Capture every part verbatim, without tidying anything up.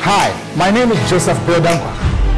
Hi, my name is Joseph Bodankwa.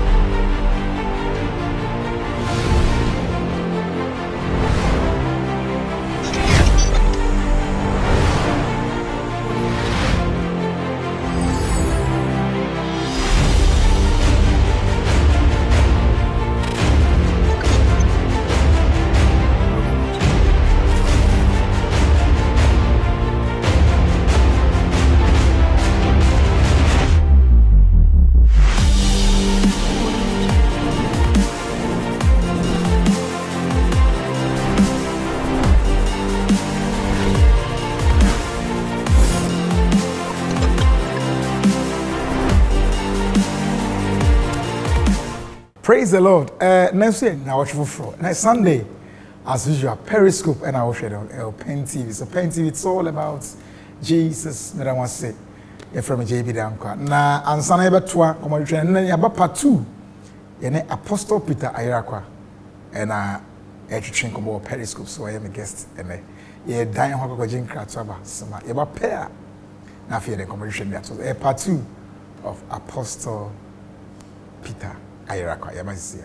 Praise the Lord. Uh, next week, now watch for next Sunday, as usual, Periscope and I will share on Pen T V. So Pen T V, it's all about Jesus. I want to say, from J B Damka. Na ansana ebe twa komodwe na yaba part two. Yene Apostle Peter Ayrakwa. And uh, etwetwen komo Periscope. So I am a guest. And ye dan ho ko jin kratwa ba sama. Yaba pair. Na fe den komodwe na so part two of Apostle Peter Ayrakwa. Yamazia.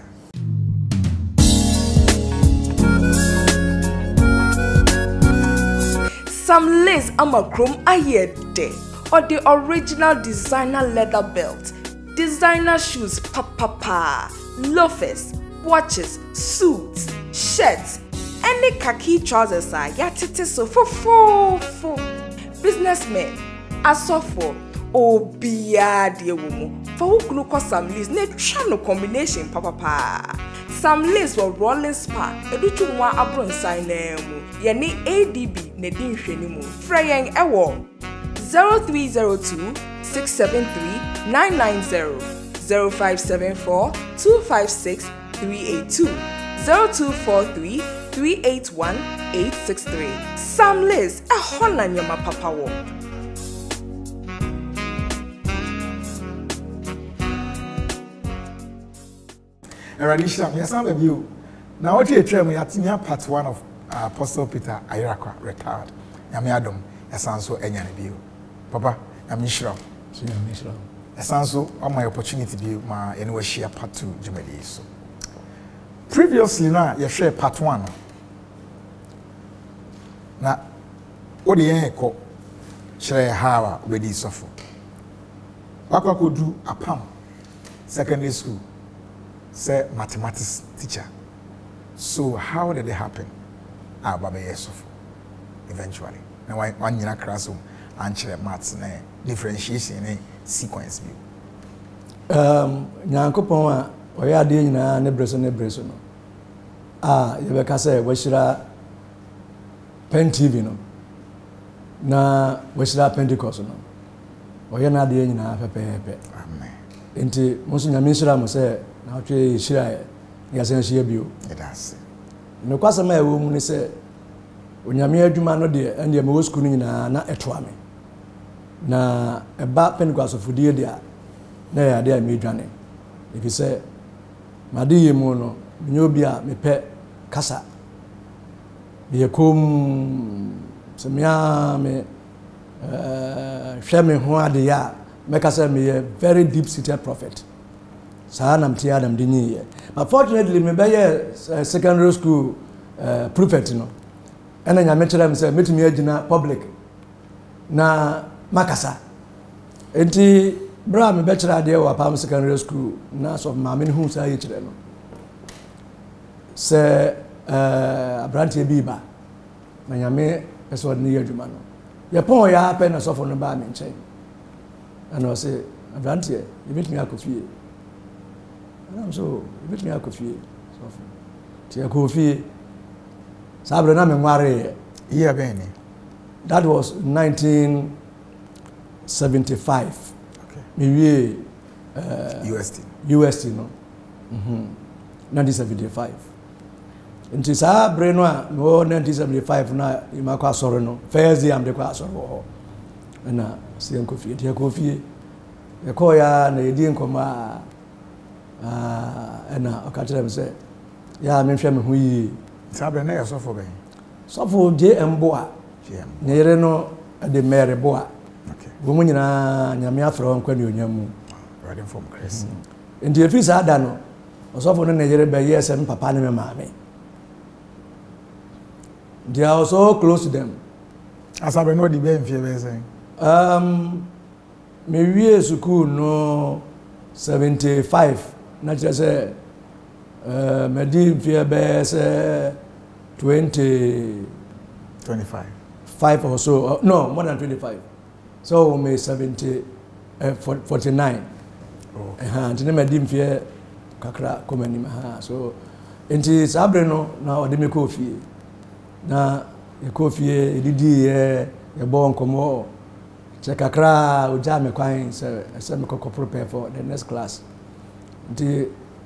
Some lace amakrom ayede or the original designer leather belt, designer shoes, papa, loafers, watches, suits, shirts, any khaki trousers are yatete so for for for businessmen, asofo, obia de woman. For who gluko some lace, ne channel combination, papa. Some lace were rolling spa, educhu mwa abron sign nemu. Yeni A D B ne din hwenimu. Freyeng ewo zero three zero two six seven three nine nine zero, zero five seven four two five six three eight two, zero two four three three eight one eight six three. Some lace a hona nyama papa wo. Eradisham, yes, I'm with you. Now, what you tell me, I think part one of uh, Apostle Peter Ayrakwa retired. Yami Adam, yes, I'm so any view. Papa, I'm Mishra. Yes, I'm so on my opportunity to be my anyway share part two, Jumeli. So previously, now you share part one. Now, what the echo share how we did suffer. Papa could do a pump, secondary school. Say mathematics teacher. So how did it happen? Ah, Baba Yesuf. Eventually. Now one year classroom and share maths and differentiation and sequence view. Um, Nyankopon a oya de nyina ne breso ne breso no. Ah, ye be ka say we shira Pen T V no. Na we shira Pentecost no. Oya na de nyina pepepe. Amen. Enti musu nyame shira mo say na twe shira ya sen hye bio it does no kwasa ma ewo mu ni se onyame adwuma no de ende me wo school nyina na etoa me na eba Pentecost of die dia na ya de me dwane if you say made yemu no me obi a me pe kasa be kom se me a me eh hwe me ho ade ya me kasa me a very deep seated prophet. But fortunately, me be uh, secondary school uh, prefect, no. And then I met them say, meet me in public. Na makasa. Enti bra me bachelor there wa Palm secondary school. Na so mama who say each no. Say uh Abrantie Biba. Na nyame person ni adwuma no. Ye pon ya happen na so for no ba me nchen. And I say Abrantie, you meet me akofie. I'm so bit me a coffee. So, tea coffee. Sabrina Memare. Yeah, Benny. That was nineteen seventy-five. Okay. Maybe uh, U S T. U S T, no. Mm-hmm. nineteen seventy-five. In Tisabrenwa, no nineteen seventy-five, na Imaka Sorano. Fairly, I'm the class or and uh, see coffee. Tea coffee. The Koya, and the Indian Coma. Ah, and I catch them say, yeah, I'm in we Sabrina, so for me. So for J M Boa, Nereno at the Mary Boa. Okay. Woman, Yamia from Quenu. awurade from Chris nti efi saa da no osofo no na yere be yes and papa ne me maame they are so close to them asabe no di be mfie be say um me wie school no seventy-five na just say uh me di mfie be say twenty twenty-five five or so uh, no more than twenty-five so me seventy uh, forty-nine oh eh ha ntine me di mfie kakra komani ma ha so enti sabre no na ode me kofie na e kofie edidi e e bon komo che kakra o ja me kwan se se me kokko prepare for the next class nti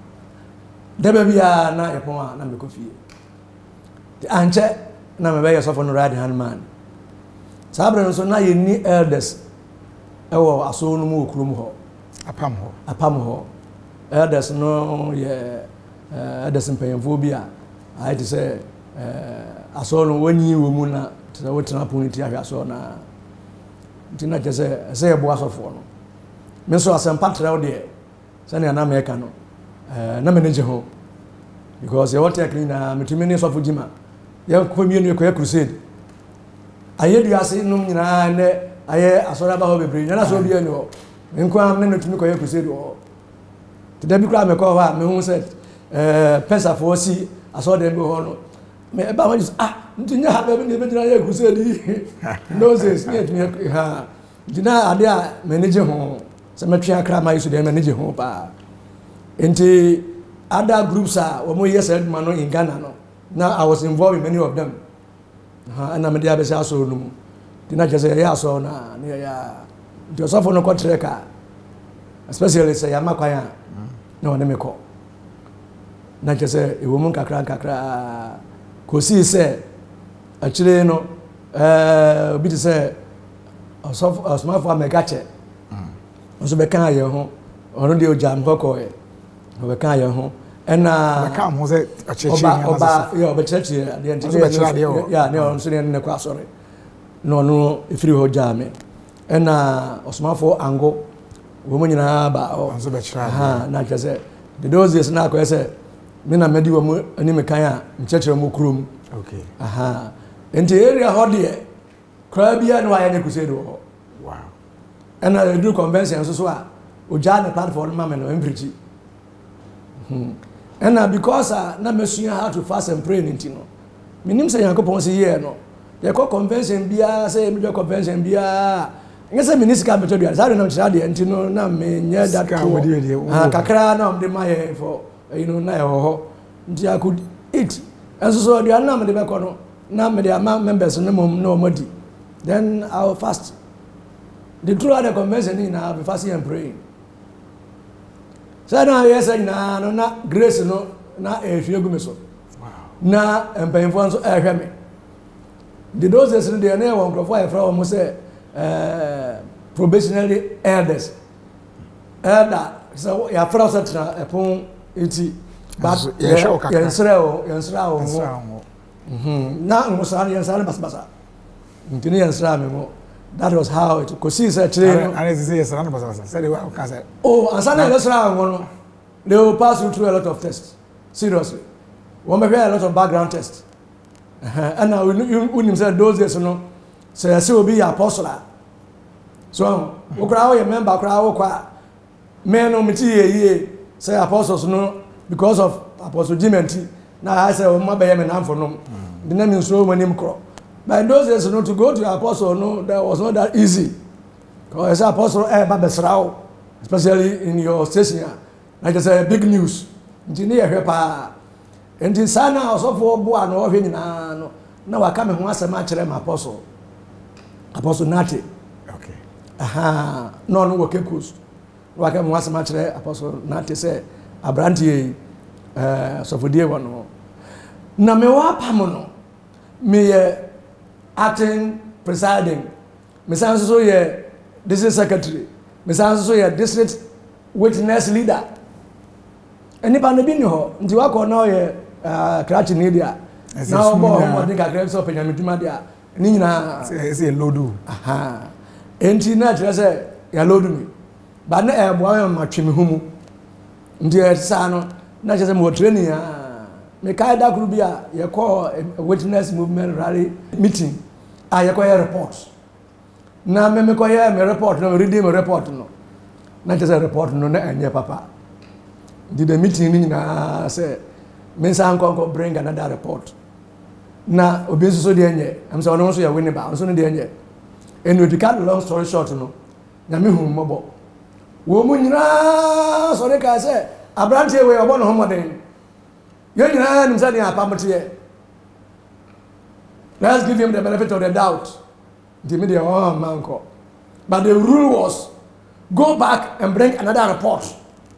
debe bia na e pon na me kofie ti anche na me be ye sofo no right hand man sabre no so na ye ni elders e wo aso no mu okrum ho apam ho apam ho elders no ye elders mpanyamfo bi a ai ti se eh aso no wani wo mu na te wo tena poniti ahwe aso na ntina je se se ye bo asofo no me so asempa trɛw de se na na me ka no eh na me ne je ho because ye what clean na metumi ne sofo jima ye ko mienu ko ye crusade aye du ase no nyina ne aye asora ba ho bebre nyana so bia ni ho nko am ne metumi ko ye crusade ho te da bi kra me ko ha me hu se eh pesa fo si aso de bi ho no me ba ma ah ntinya ha be ne be dina ye crusade no says ne tumi ha dina ade a manage ho se metwe akra ma yesu de manage ho pa enti other groups are wo mo yes man no in Ghana no now I was involved in many of them ha ana me dia be sha so no dina je se ya so na ne ya nti so fo no ko treka especially say ya makwan a na wona me ko na je se e wo mun kakra kakra ko si se a chire no eh obi ti se so small for megache so be kan ye ho ono de o jam kokko e o be kan ye ho ena be kan ho se a cheche nya oba yo be cheche de ntine ya ne on so ne kwa sore no no ifiri ho jame ena osmafo ango wo mo nyina ba o so be chira ha na kese the doses na ko ese me na medi wo mo ani me kan a nchechire mo krom okay aha enti area ho de kra bia no aye ne kusede ho wow ena the do convention so so a o ja ne platform ma me no emprechi hmm ena because uh, na mesua how to fast and pray ntino minim se yakopon se ye no ye ko convention bia se me convention bia ngese minisika beto dia sa na chira dia ntino na me nye that to ah kakra na me ma ye for you know na ho ho nti I could eat enso so dia na me de be ko no na me dia members no mom no modi then I will fast the throughout the convention in I will be fasting and praying. So now yes na no na grace no na ehwe gu me so wow na empayimfo so ehwe me the doses no dey na won crofo e fra o mo say eh probationary elders elder so ya fra so tra epon eti but ye show kakra ye nsra o ye nsra o mhm na ngusara ye nsra bas basa ntini ye nsra me mo that was how it could see say train and as say yes ran basa basa say we can say oh ansana le nsra o they will pass you through a lot of tests seriously one may a lot of background tests and now when you say those days no say say obi apostle so o kra o member kra o kwa men no meti ye say apostles no because of apostle Jimenti na I say o ma be ye me na for no the name is so many kro but those days no to go to apostle no that was not that easy because apostle eh ba besrao especially in your station like I say big news ntini ye hwe pa enti sana osofo bo a no hwe nyina no na waka me ho asema kire ma apostle apostle Nate okay aha no no wo kekus waka me ho asema kire apostle Nate say abrantie eh sofodie wono na me wa pam no me ye acting presiding me san so ye district secretary me san so ye district witness leader eni pa no bi ni ho nti wa ko na ye crash media na obo mo de ka grab so penya meduma dia ni nyina say say lodu aha enti na kire say ya lodu mi ba na e bo am atwemi humu ndi e sa no na je se mo training a me kai da group bia ye call witness movement rally meeting a ye call report na me me call ye me report no read me report no na je se report no na enye papa di the meeting ni na say me san kon bring another report na obi so de enye am say ono so ye win ba so no de enye enu to cut long story short no na me hu mobo wo mu nyina so de ka say abrante we obo no homoden ye nyina nim say de apamote. Let's give him the benefit of the doubt. The media oh manko, but the rule was go back and bring another report.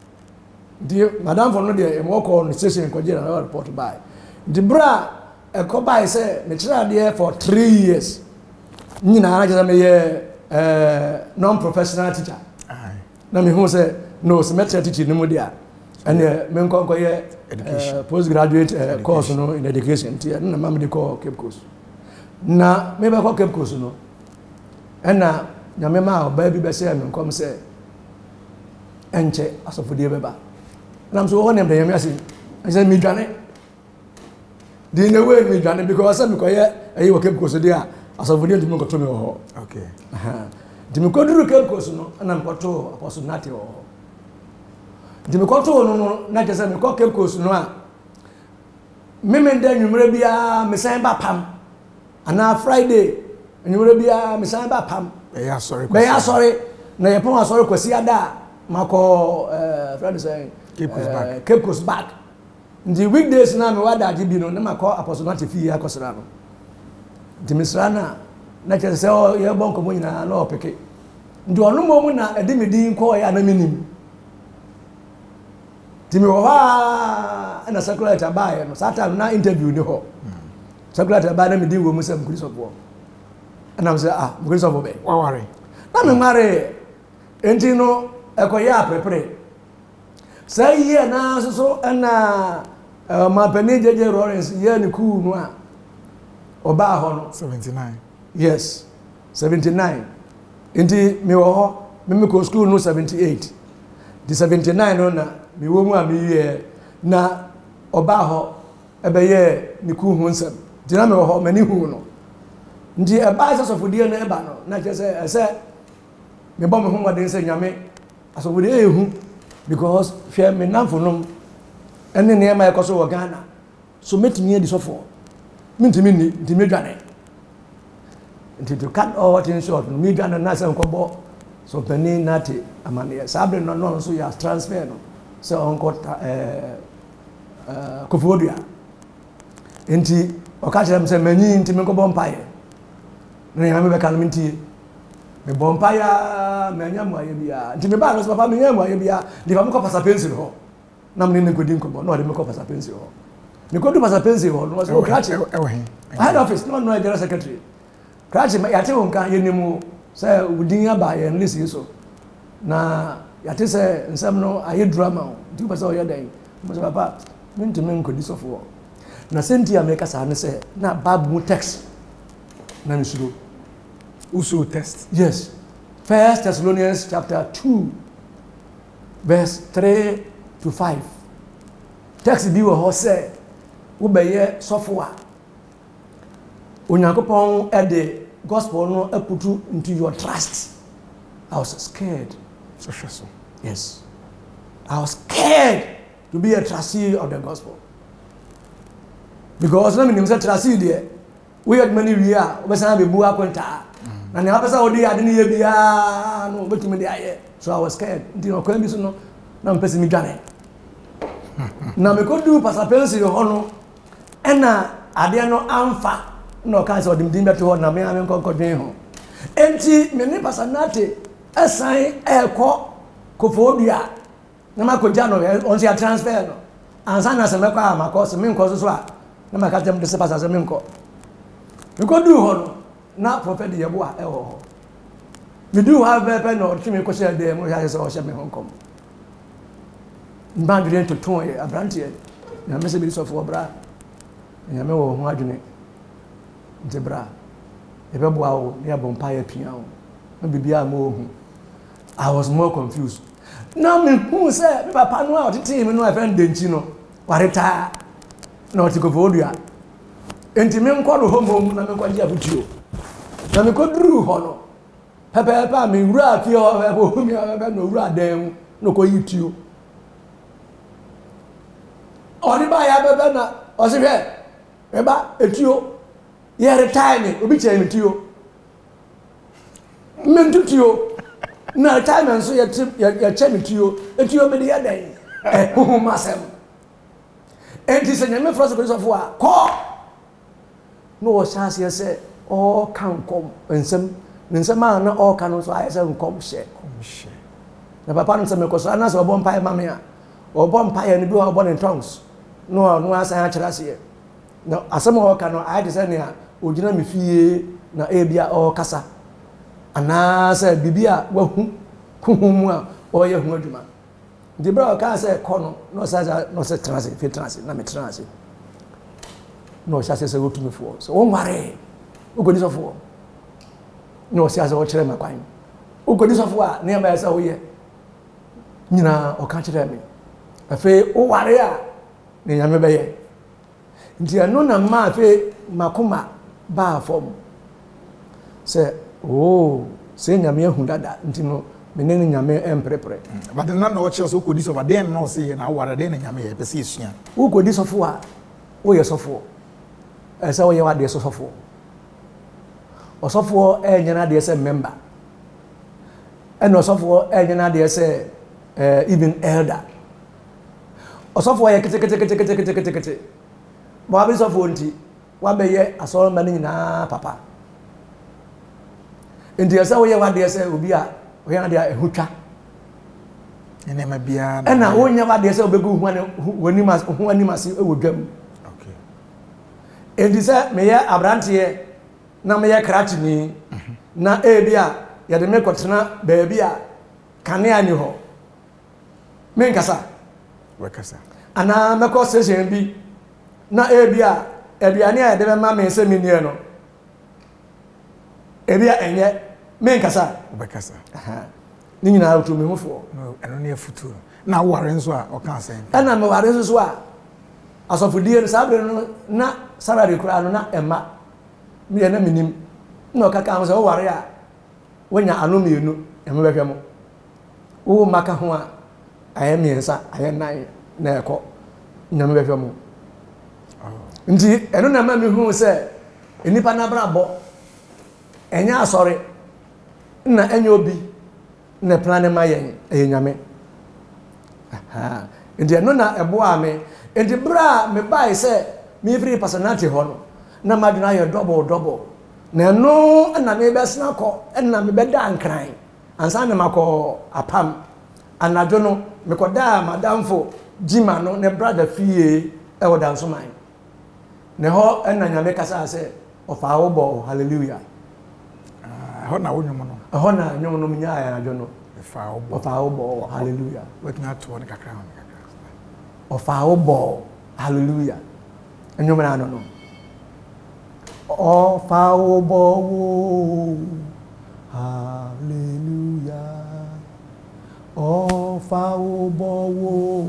The madam for no dey work on station ko get another report by the bra e ko by say me try there for three years nyina na just me eh non professional teacher na me hu say no semester teacher ni mo dia and me nko ko ye postgraduate uh, course no in education tie na mam de ko Cape Coast na me ba ko Cape Coast no na nyame ma oba bi be say me nko say enche asofodie beba and I'm so on them the yamiasi. I said me dwane. The no way me dwane because I said because yeah you Cape Coast there as of the to to me ho. Okay. Uh-huh. The me koduru Cape Coast no and I'm koto apostle nati ho. The me koto no no na je say me ko Cape Coast no a me me nda nwumre bia me san ba pam. Ana Friday nwumre bia me san ba pam. Be ya sorry. Be ya sorry. Na ye pon sorry kwasi ada mako eh friend say Cape Coast uh, back. Cape Coast back. The weekdays na me wada agi bi no na makọ apostle not fi akosra no. The misra na na che se o ye bon ko mo nyina na opeke. Ndi onu mo mu na edi me din ko ya na minim. Ti me wo ha na circular ta ba ye no sata na interview ni ho. Circular ta ba na me din wo mu se mkuri sofo. Na me say ah mkuri sofo be. Wa ware. Na me mare enti no ekoya prepare. Say here na so so na ma pani J J Lawrence here ni ku no a oba ho no seventy-nine. Yes, seventy-nine. Inti me wo ho me me ko school no seventy-eight. The seventy-nine no na me wo mu a me ye na oba ho ebe ye ni ku hu nsem. Di na me wo ho mani hu no. Ndi e ba so fodie no e ba no na che say e say me bo me hu modern say nyame asofodie e hu because fear me namfonum ene ne ma ekoso wo Ghana so metimi edi sofo mentimi ni ntimi dwane nti to cut all things short no mi dwane na se nkobo so pani nati amane sabre no no so ya transfer no so onko eh eh kofodia nti o ka chere me se manyi ntimi nkobo mpaye ne ya me be kan minti me bompa ya me anya mo aye bia nti me ba no so papa me anya mo aye bia di fa me ko pasa pencil ho na me ne godi nko no de me ko pasa pencil ho me ko du pasa pencil ho no so krachi e wo hen head office no no general secretary krachi ya te won kan ye nimu say udin aba ye nlisi so na ya te say nsam no aye drama ho nti pasa o ye dan mo so papa me nti me nko di sofo na senti America sa ne say na babu text na misuro also test. Yes. First Thessalonians chapter two, verse three to five. Text bi wo ho say, wo be ye sofo a. Onyankopon e the gospel no aputu into your trust. I was scared. So so. Yes. I was scared to be a trustee of the gospel. Because na me nim say trustee there. We had many we are, we say be bu akonta. Na ne apesa odi ade ne ye bia no betumi de aye so I was scared ndi no kwambi so no na mpesi mi dwane na me ko du pasa pensi ho no ena ade no amfa no kan se odim dim beto ho na me ame ko ko dwen ho enti me ne pasa nate asan e ko kofodua na ma ko jano on se transfer no ansa na se me kwa ma ko se me nko so so a na ma ka tem de se pasa se me nko me ko du ho no na prophet yebo a eho ho me do have pepe no timi ko share dem mo ya se o share me honkom mbandire to ton e abrantie na me se bi so fo bra ya me wo ho adwene zebra e be boa wo ne abon pa ya pia wo na bibia mo hu I was more confused. Now me who say me papa no out team no friend denchi no wareta na otiko vodua enti me nkɔ no home na me kwaji abutuo na me koduru ho no pepe pa me wura afie ho be ho mi be no wura dan no ko yituo ori ba ya bebe na o se hwe me ba etuo ye retire me obi che me tuo me ntutuo na time nso ye ye che me tuo etuo me de ya dan eh ho masem enti se nyame froso ko so fo a ko no wo chance ye se o kan kom ensem nsem a na o kan so aye se nkom hye kom hye na papa no se me ko so na se obo mpa ma me a obo mpa ye ne bi obo ne tongues no no asa ha kira se na asem o kan no aye de se ne a ogina me fie na e bia o kasa ana se bibia wa hu kuhumu a o ye hu aduma di bra ka se ko no no sa no se transe fi transe na me transe no sa se se go tumi fo so won ware o go ni so fo no sa se o kire makwan o go ni so fo a na ba sa wo ye nyina o ka kire me afi o ware a ne nyame be ye nti anu na ma afi makoma ba fom se oh se nyame hu dada nti no menene nyame emprepre but na na o che so ko di so ba den no se na ware den nyame ye pese esua o go di so fo a o ye so fo esa wo ye wa de so so fo o so fo e nyana de se member e no so fo e nyana de se eh even elder o so fo ye kete kete kete kete kete kete kete bo abi so fo nti wa be ye asoro ma ni na papa enti esa wo ye wa de se obi a o ye na de ehutwa ene ma bia e na wo nya wa de se obegu hu ani wani mas hu ani mas e wodwam okay enti se me ye abrante na me ye kratini na e bia ye de me kotena ba bia kane ani ho me nkasa we kasa ana me ko session bi na e bia aduane a de be ma me se me nie no e bia enye me nkasa we kasa aha ni nyina auto me hofo no eno ne futu na ware nso a o kan sen ana me ware nso so a asofodie no sabre no na salary kura no na ema me ye na minim no kaka ho se o ware a wonya anu mienu ema behwe mo wo maka ho a aye miensa aye nan na eko nyame behwe mo nti eno na ma me hu se enipa na bra bo enya asore na enya obi na plan ma yen e nyame aha nti eno na ebo a me nti bra me bai se me free personality ho no na maduna ye double double na no na me be sna ko na me be da nkran ansa na makọ apam anajo no me ko da madamfo jima no ne brother fie e wo dan so man ne ho na nyame kasa se ofa wo bo hallelujah ho na wonyo no ho na nyom no nya ya anajo no fa wo bo ofa wo bo hallelujah wetin ato ne kakra ho kakra ofa wo bo hallelujah nyom na no no ofa wo bo hallelujah ofa wo bo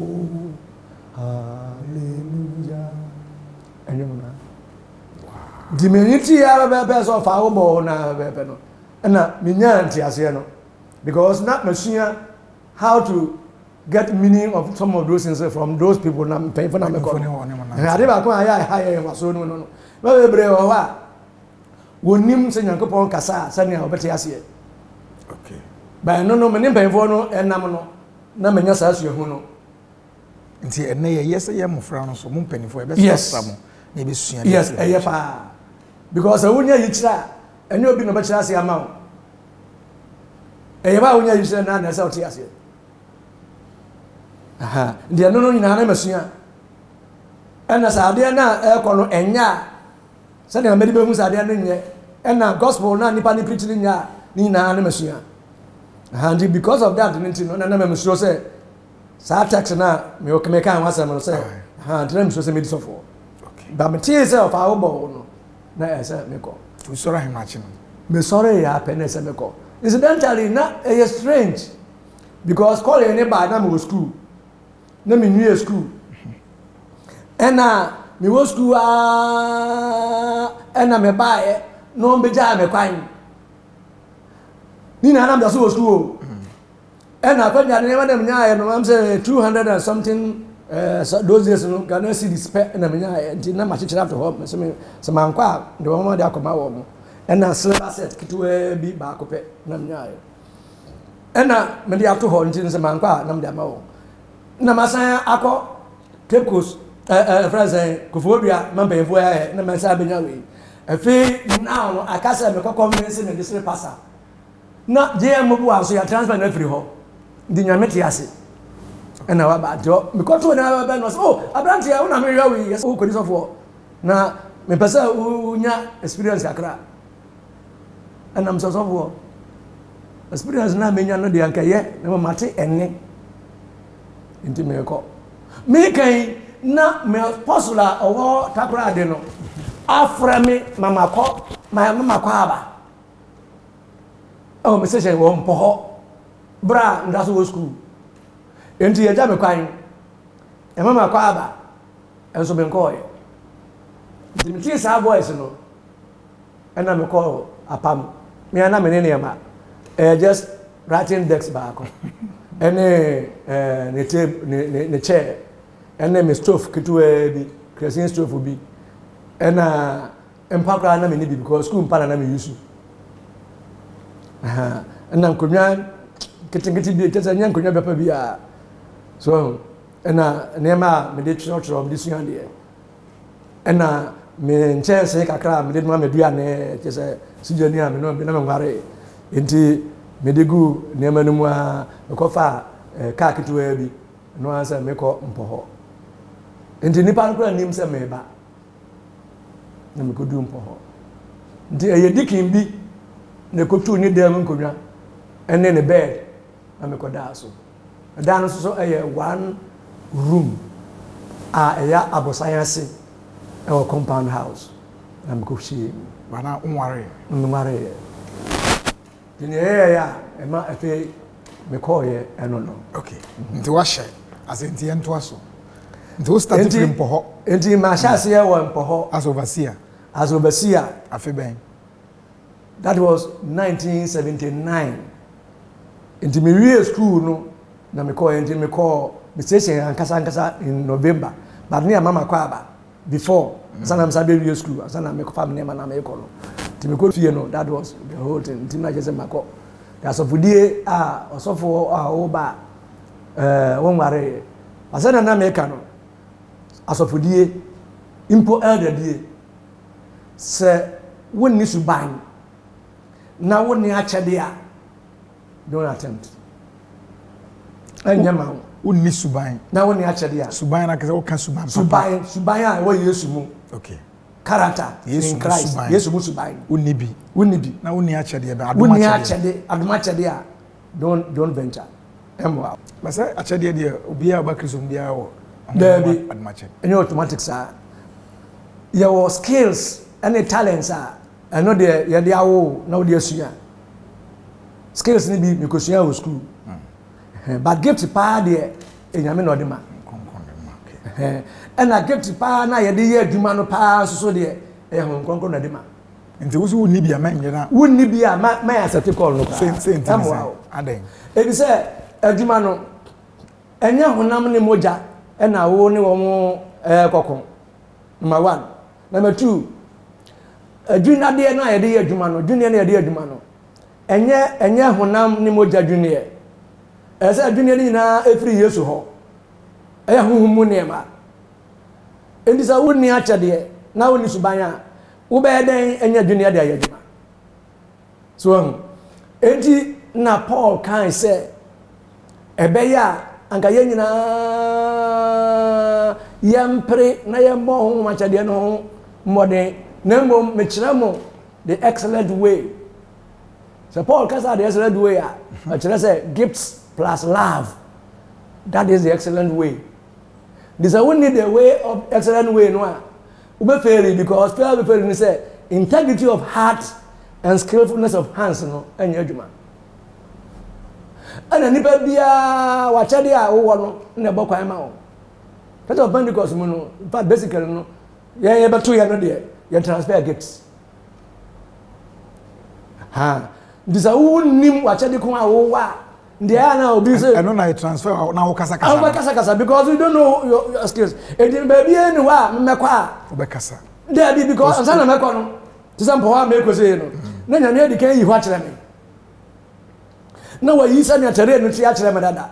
hallelujah nyom na dimeniti ya be be so ofa wo bo na be be no na minya ntiase no because not masua how to get meaning of some of those things from those people na pay for na me ko na ade ba ko aya aya waso no no ba be bre wo ha wonim se nyankopon kasa sa ne obete ase okay ba no no me ne pay for no enam no na menya sa asu hu no nti ene ye yes ye mofra no so mo mpanifo e be sa mo na be sua yes eye pa because awunya yichira ene obi no be chira ase ama eye ba awunya yichira na na sa oti ase aha ndi no no nyina na masua ena sa ade na e ko no enya sa na medi be hu sa ade na nye ena gospel na nipa ni preach ni nya ni na na masua aha ndi because of that nti no na na masua say sa text na me o keme kan wasa no say aha ndi na masua say me di sofo okay ba me tie say of our boy no na e say me ko to sora him achi no me sorry ya pe na say me ko incidentally na e strange because call any by na me was school na me new school and na me was school ah and na me buy no be ja me kwan ni na na me so school and na kwa nya ne ma dem nya no am say two hundred and something uh, so those days no Ghana see the spare na me nya nti na ma chichira to home so me so man kwa de wo ma de akoma wo mo and na silver set kitwe bi ba ko pe na me nya ena me de ato ho nti se man kwa na me de ma wo na ma san akọ Cape Coast eh eh friends ko fo bia man be fo ya na me sa be nya we efe now akasa me kokọ me se me de sire passa na je am bu aso ya transfer na free ho di nyame te ase ena wa ba do me ko to na ba no so oh abranti ya una me ya we yes o ko di so fo na me pesa unya experience akra ena me so so fo experience na me nya no de anka ye na ma mate enne nti me ko me kan na me posula owo takra de no afra me mama ko my mama ko aba oh me se se wo mpo ho bra ndaso wo school enti ya jame kwan e mama ko aba enso me nko ye nti me tie sa voice no ena me ko apam me ana me ne ne ma eh just writing decks back ene eh ne tape ne ne chair ene me stove kitwe bi kerosene stove bi ena empakra na me ni bi because school mpa na me use aha ena nkonya kitingiti bi tesa nya nkonya bepa bi a so ena nema me de tro tro me suya de ena me nchese kakra me de ma me dua ne tesa sujani a me no me na me ngare enti me de gu nema no mu a ko fa ka kitwe bi no ansa me ko mpo ho enti nipa nkura nim se me ba na me ko du mpo ho enti eye dikin bi ne ko tu ni dem nkonwa ene ne bed na me ko da so da no so eye one room a eya abosanyanse e o compound house na me ko shi bana unware unware dini eya ya e ma efe me ko ye eno no okay nti wa hye asenti ento aso nti wo start from poho enti ma sha se ye wo poho as overseer as overseer afi ben that was nineteen seventy-nine enti me wie school no na me ko enti me ko me station ankasa ankasa in November but near mama kwa aba before mm. sana am sabe wie school sana me ko fam ne ma na me ko no enti me ko fie no that was the whole thing enti na jese mako da sofudie a osofo a oba eh won ware asana na me ka no asofudie impo elder die se wonni suban na wonni achade a don't attempt anya ma wonni suban na wonni achade a suban na kase o ka suban suban suban a wo Yesu mu okay character Yesu in Christ suban. Yesu mu suban wonni bi wonni bi na wonni achade be adoma wonni achade adoma achade a don't don't venture emwa basa achade de obi a ba kristo bia wo there be adoma achade any automatic sir your skills any talents are I know the ya dia wo na wo dia sua skills ni bi mikosua wo school mm. but gift pa de enyame na odema konkon de ma eh and a gift pa na ye de ye adwuma no pa so so de eh hon konkon na odema nti wo so wonni bia ma nyina wonni bia ma ma accept call no sen sen tin aden e bi se adwuma no enya honam ne moja e na wo ne wo mo eh kokon number one number two adwuna de na ye de ye adwuma no adwuna na ye de adwuma no enye enye honam ni moja adwuna ye ese adwuna ni na efiri Yesu ho e honhum mu ne ma endisa wonni acha de na wonni subanya wo be den enye adwuna de ye adwuma so enti na Paul kan se ebe ya anka ye nyina yempre na ye mo ho macha de no modern Nemo mechiramo the excellent way. So Paul kasa the excellent way. I say gifts plus love. That is the excellent way. This I won't need the way of excellent way no. Ube fairy because fair be fairy say integrity of heart and skillfulness of hands no enye adwuma. ana nipa bia wa chade a wo no na bo kwan ma wo Church of Pentecost mu no but basically no ye ye beto ye no de ye transfer gifts ha disa wo nim wa chade ko a wo wa ndia na obi say I know na transfer na wo kasa kasa wo kasa kasa because we don't know your, your skills and then baby any wa mmekwa wo kasa there be because ansana mekwa no disa mpo ha meko say no na nyame adi kan yi ho akere me na wa yi sani atere no ti akere me dada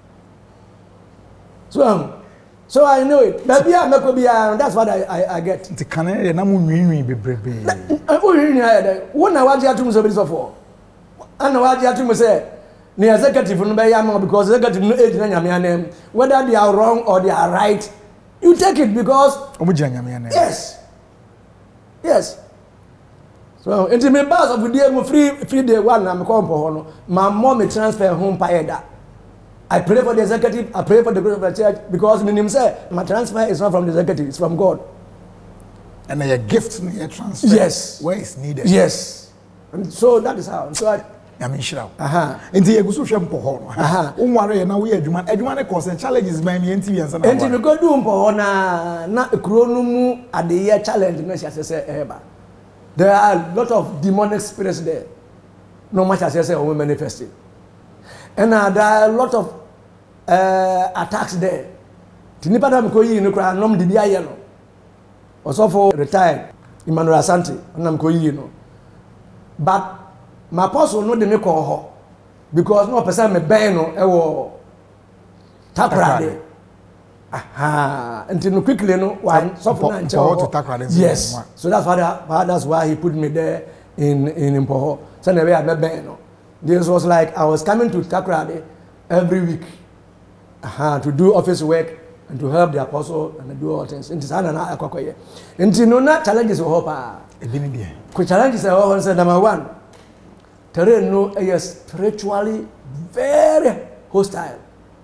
so um, so I know it baby am meko bia that's what I I, I get the canary na mu nwinwin bebrebe o nwinwin aye wo na waje atum so be so for ana waje atum say the executive no be yam because executive no age na nyame anem whether they are wrong or they are right you take it because omo jia nyame anem yes yes so into me boss of the mo free free day one na me come for no my mom me transfer home paeda I pray for the executive I pray for the group of the church because me him say my transfer is not from the executive it's from God and a gift no transfer yes where is needed yes and so that is how so I Yamin shiraw. Aha. Enti yegusu hwe mpo ho no. Aha. Unware na we adwuma. Adwuma ne cause challenges by me enti yansa na. Enti me go do mpo ho na na ekuro no mu adeye challenge no sia se eba. There are a lot of demonic spirits there. No much as say o manifesting. And uh, there are a lot of uh, attacks there. Tinipa da me ko yi no kra nom de bia ye no. Osofo retired Emmanuel Asante na me ko yi no. But my apostle no de me call ho because no person me ben no e wo takrade aha until no quickly no why so for na nche yes so that's why that, that's why he put me there in in Impoho so na we me ben no this was like I was coming to Takrade every week aha to do office work and to help the apostle and do all things into sana na akwakoye until no na challenges ho pa e bi ni dia ko challenges e ho say number one terrain no is spiritually very hostile.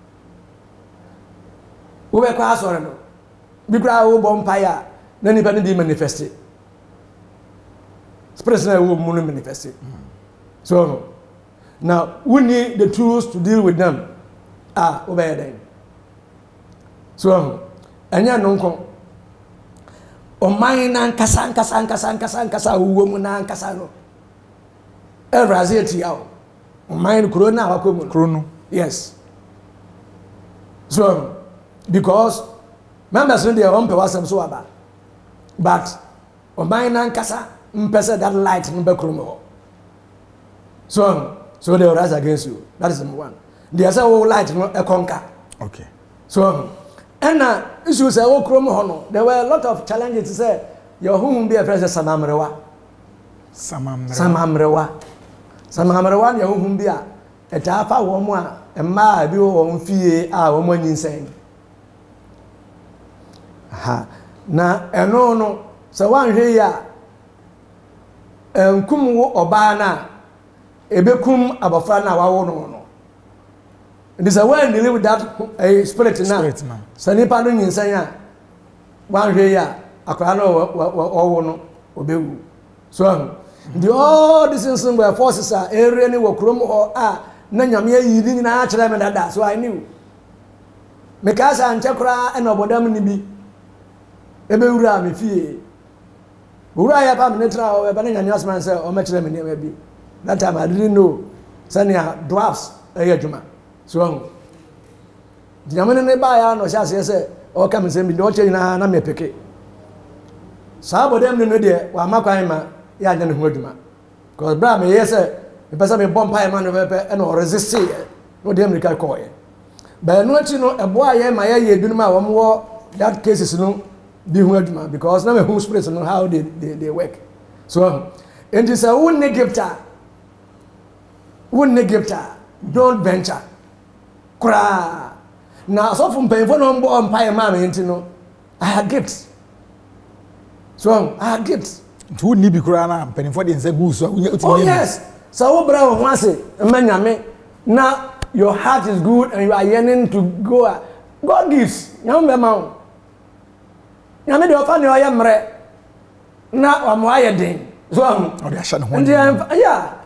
We were quite sorry no. Bikra wo bompire na nipa ni manifest. Spirit na wo mu manifest. So now we need the tools to deal with them. Ah, obey them. So anya no nko o man na nkasa nkasa nkasa nkasa nkasa wo mu na nkasa no. Everazeti out. Mine corona wakomu. Chrono. Yes. So because members no dey on pe wasem so aba. But on mine nan kasa mpese that light no be kromo. So so they will rise against you. That is number one. They say oh light no e conquer. Okay. So and na issue say oh kromo ho no. There were a lot of challenges to say your home be a present samamrewa. Samamrewa. Samamrewa. Samamrewa ya hum bia eta afa wo mu a emma bi wo fie a wo manyi nsen ha na eno no se wan hwe ya enkum wo oba na ebekum abofra na wawo no no it is a way deal with that a spirit na sani pa no nyinsɛn a wanhwe ya akra no wo no obewu so the all this is some forces are area ni wo krom ho a na nyame yi ni na a kyerɛ me dada so I knew me ka sa anche kra e no bodam ni bi ebewura me fie wura ya pa me tra o e ba na nyame asman sɛ o ma kyerɛ me ne bi that time I didn't know sania dwarfs e adwuma so nyame ne ba ya no sha se sɛ o ka me sɛ bi do kyerɛ na na me peke sa bodam ni no de wa makwan ma ya nya ne ho adwuma because bra me yes me pesa me bomb pie man no pepe e no resist no de America call ye ba no achi no ebo aye ma ye ye dunuma wo mo that cases no bi ho adwuma because na me who spirit no how they they, they work so and this a one negipta one negipta don't venture kra na so from pay for no bomb pie man me ntino I have gifts so I have gifts to ni bi kura na penifo de nse gu so oh yes so wo bra wo ase manyame na your heart is good and you are yearning to go God gives nyame be ma nyame de ofa ne oye mre na wa mo aye den so am o de asha ne ho yeah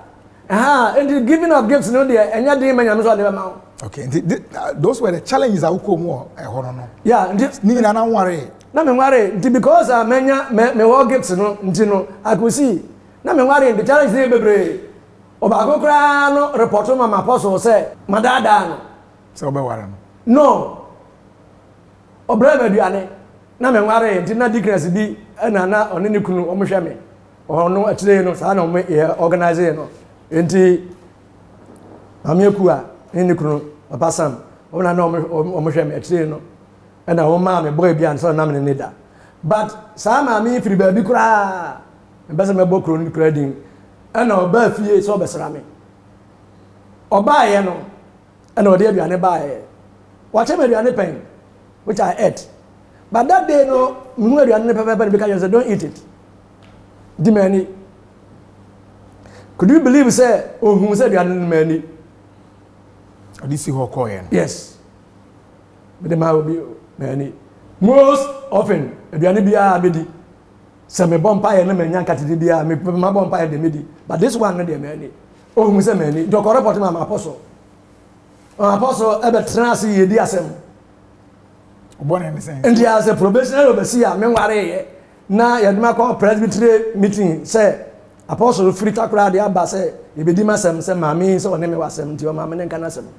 aha and the giving of gifts no there enya dey manya me so dey ma okay uh, those were the challenges I come mo e ho no yeah ni na na nware na me nware nti because uh, menya me, me wo gifts no nti no I could see na me nware the challenge dey bebre oba akokra no report mama apostle say madada no say oba ware no no obra baduane na me nware nti na dickness bi na na one ne kunu o mohwe me ono atire no sa na o organize no nti amieku a ne kunu papa sam o na na o mohwe me atire no na o ma me boy bi an so na me ne da but sa ma mi firi ba bi kura me bese me bokro ni kura din na o ba fie so besra me oba ye no na o de aduane ba ye what me aduane pen which I ate but that day no me aduane pen pen because you say don't eat it dimani could you believe say oh who said aduane mani odisi ho ko ye yes but dem will be many most often aduane bia abedi se me bompa ye na manya katidi bia me ma bompa ye de medi but this one no de many oh who say many do ko report ma apostle apostle ebe trans ye di asem obone me say and as a probationary overseer me nware ye na ye de ma call presbytery meeting say apostle free takra de aba say e be di masem say mami say wona me wasem ti o mami ne kan asem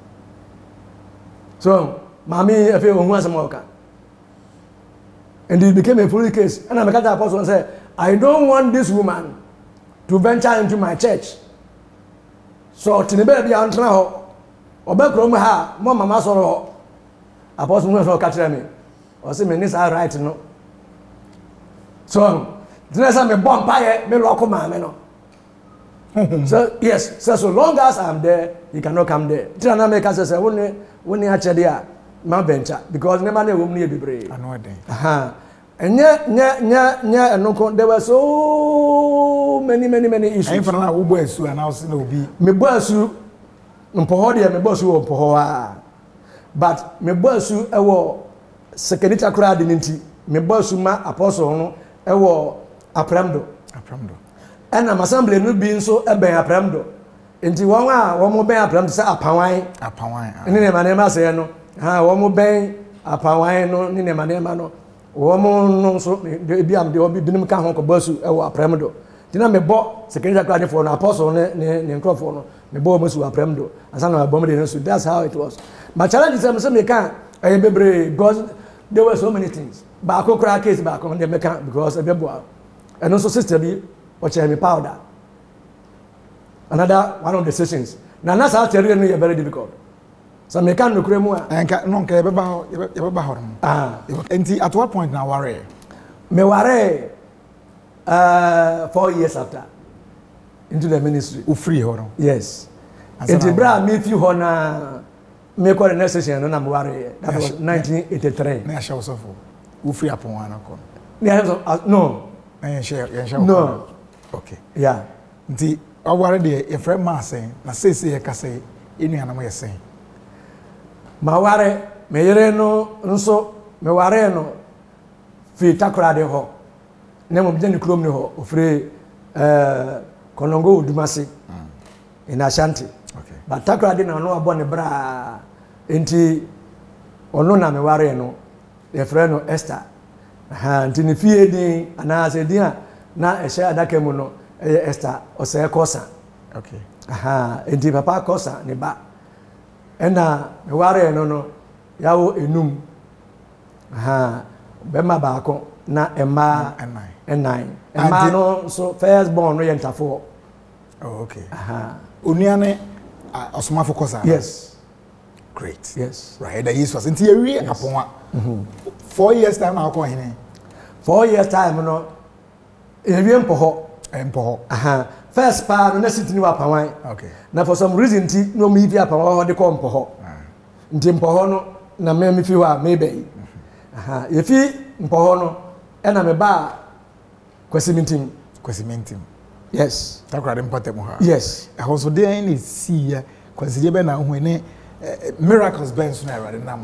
so mami efe ohun asem oka and it became a full case and I met the apostle and said I don't want this woman to venture into my church so tinebe bia ntna ho obekro mu ha mo mama soro ho apostle no so ka kire me o say me ni sa right no so then say me bomb paye me loko mama no so yes so so long as I'm there you cannot come there tell na me ka say woni woni a chede a ma venture because never na wom ni bebre ano den aha enya nya nya nya enoko there were so many many many issues ayi fana na wo bo asu announce na obi me bo asu mpoho de me bo asu wo mpoho a but me bo asu e wo sekenita kura de nti me bo asu ma apostle no e wo apramdo apramdo ena assembly no bi nso e ben apramdo nti won a wo mo ben apramdo se apawan apawan ni ne ma ne ma se no ha wo mo ben apawan no ni ne ma ne ma no wo mo no so bi am de obi binim ka ho ko basu e wo apramdo tina me bo secretary kwade for no apostle ne ne ne nkrofo no me bo mo su apramdo asana na bom de no so that's how it was my challenge is am me kan e bebre because there were so many things ba ko kra case ba ko de me kan because e be bo and also sister bi o che me powder another one of the sessions na na sa tere no very difficult so me kan no kra mu a enka no nka e be ba ho e be ba ho ah enti at what point na ware me ware uh four years after into the ministry u free ho no yes enti bra me fi ho na me ko the next session no na me ware that was nineteen eighty-three na sha so fo u free upon one ko no na yen share yen share no okay yeah nti aware de e frɛ ma sen na sese ye ka sei enu ana mo ye sen ma ware me yere no nso me ware no fi takra de ho na mo bjani krom ni ho ofre eh konongo udumase in Ashanti okay but takra de na no abo ne bra enti ono na me ware no e frɛ no Esther ha enti ni fie din ana se din a na e hye adaka mu no e Esther o se kosa okay aha enti papa kosa ne ba ena me ware no no yawo enum aha be ma ba ko na ema enai enai ema no so first born no yentafo oh okay aha onuane osoma focus ah yes great yes right that is was nti ye wi aponwa four years time na akọ hene four years time no e wi mpoho mpoho aha first pa no na sitini wa pawan okay na for some reason ti no mi fi apawan ho de ko mpoho nti mpoho no na me mi fi wa me be aha ye fi mpoho no e na me ba kwasimintim kwasimintim yes takra de mpatem ha yes e ho so de ni see ya kwasije be na hu ne miracles ben so na ra nam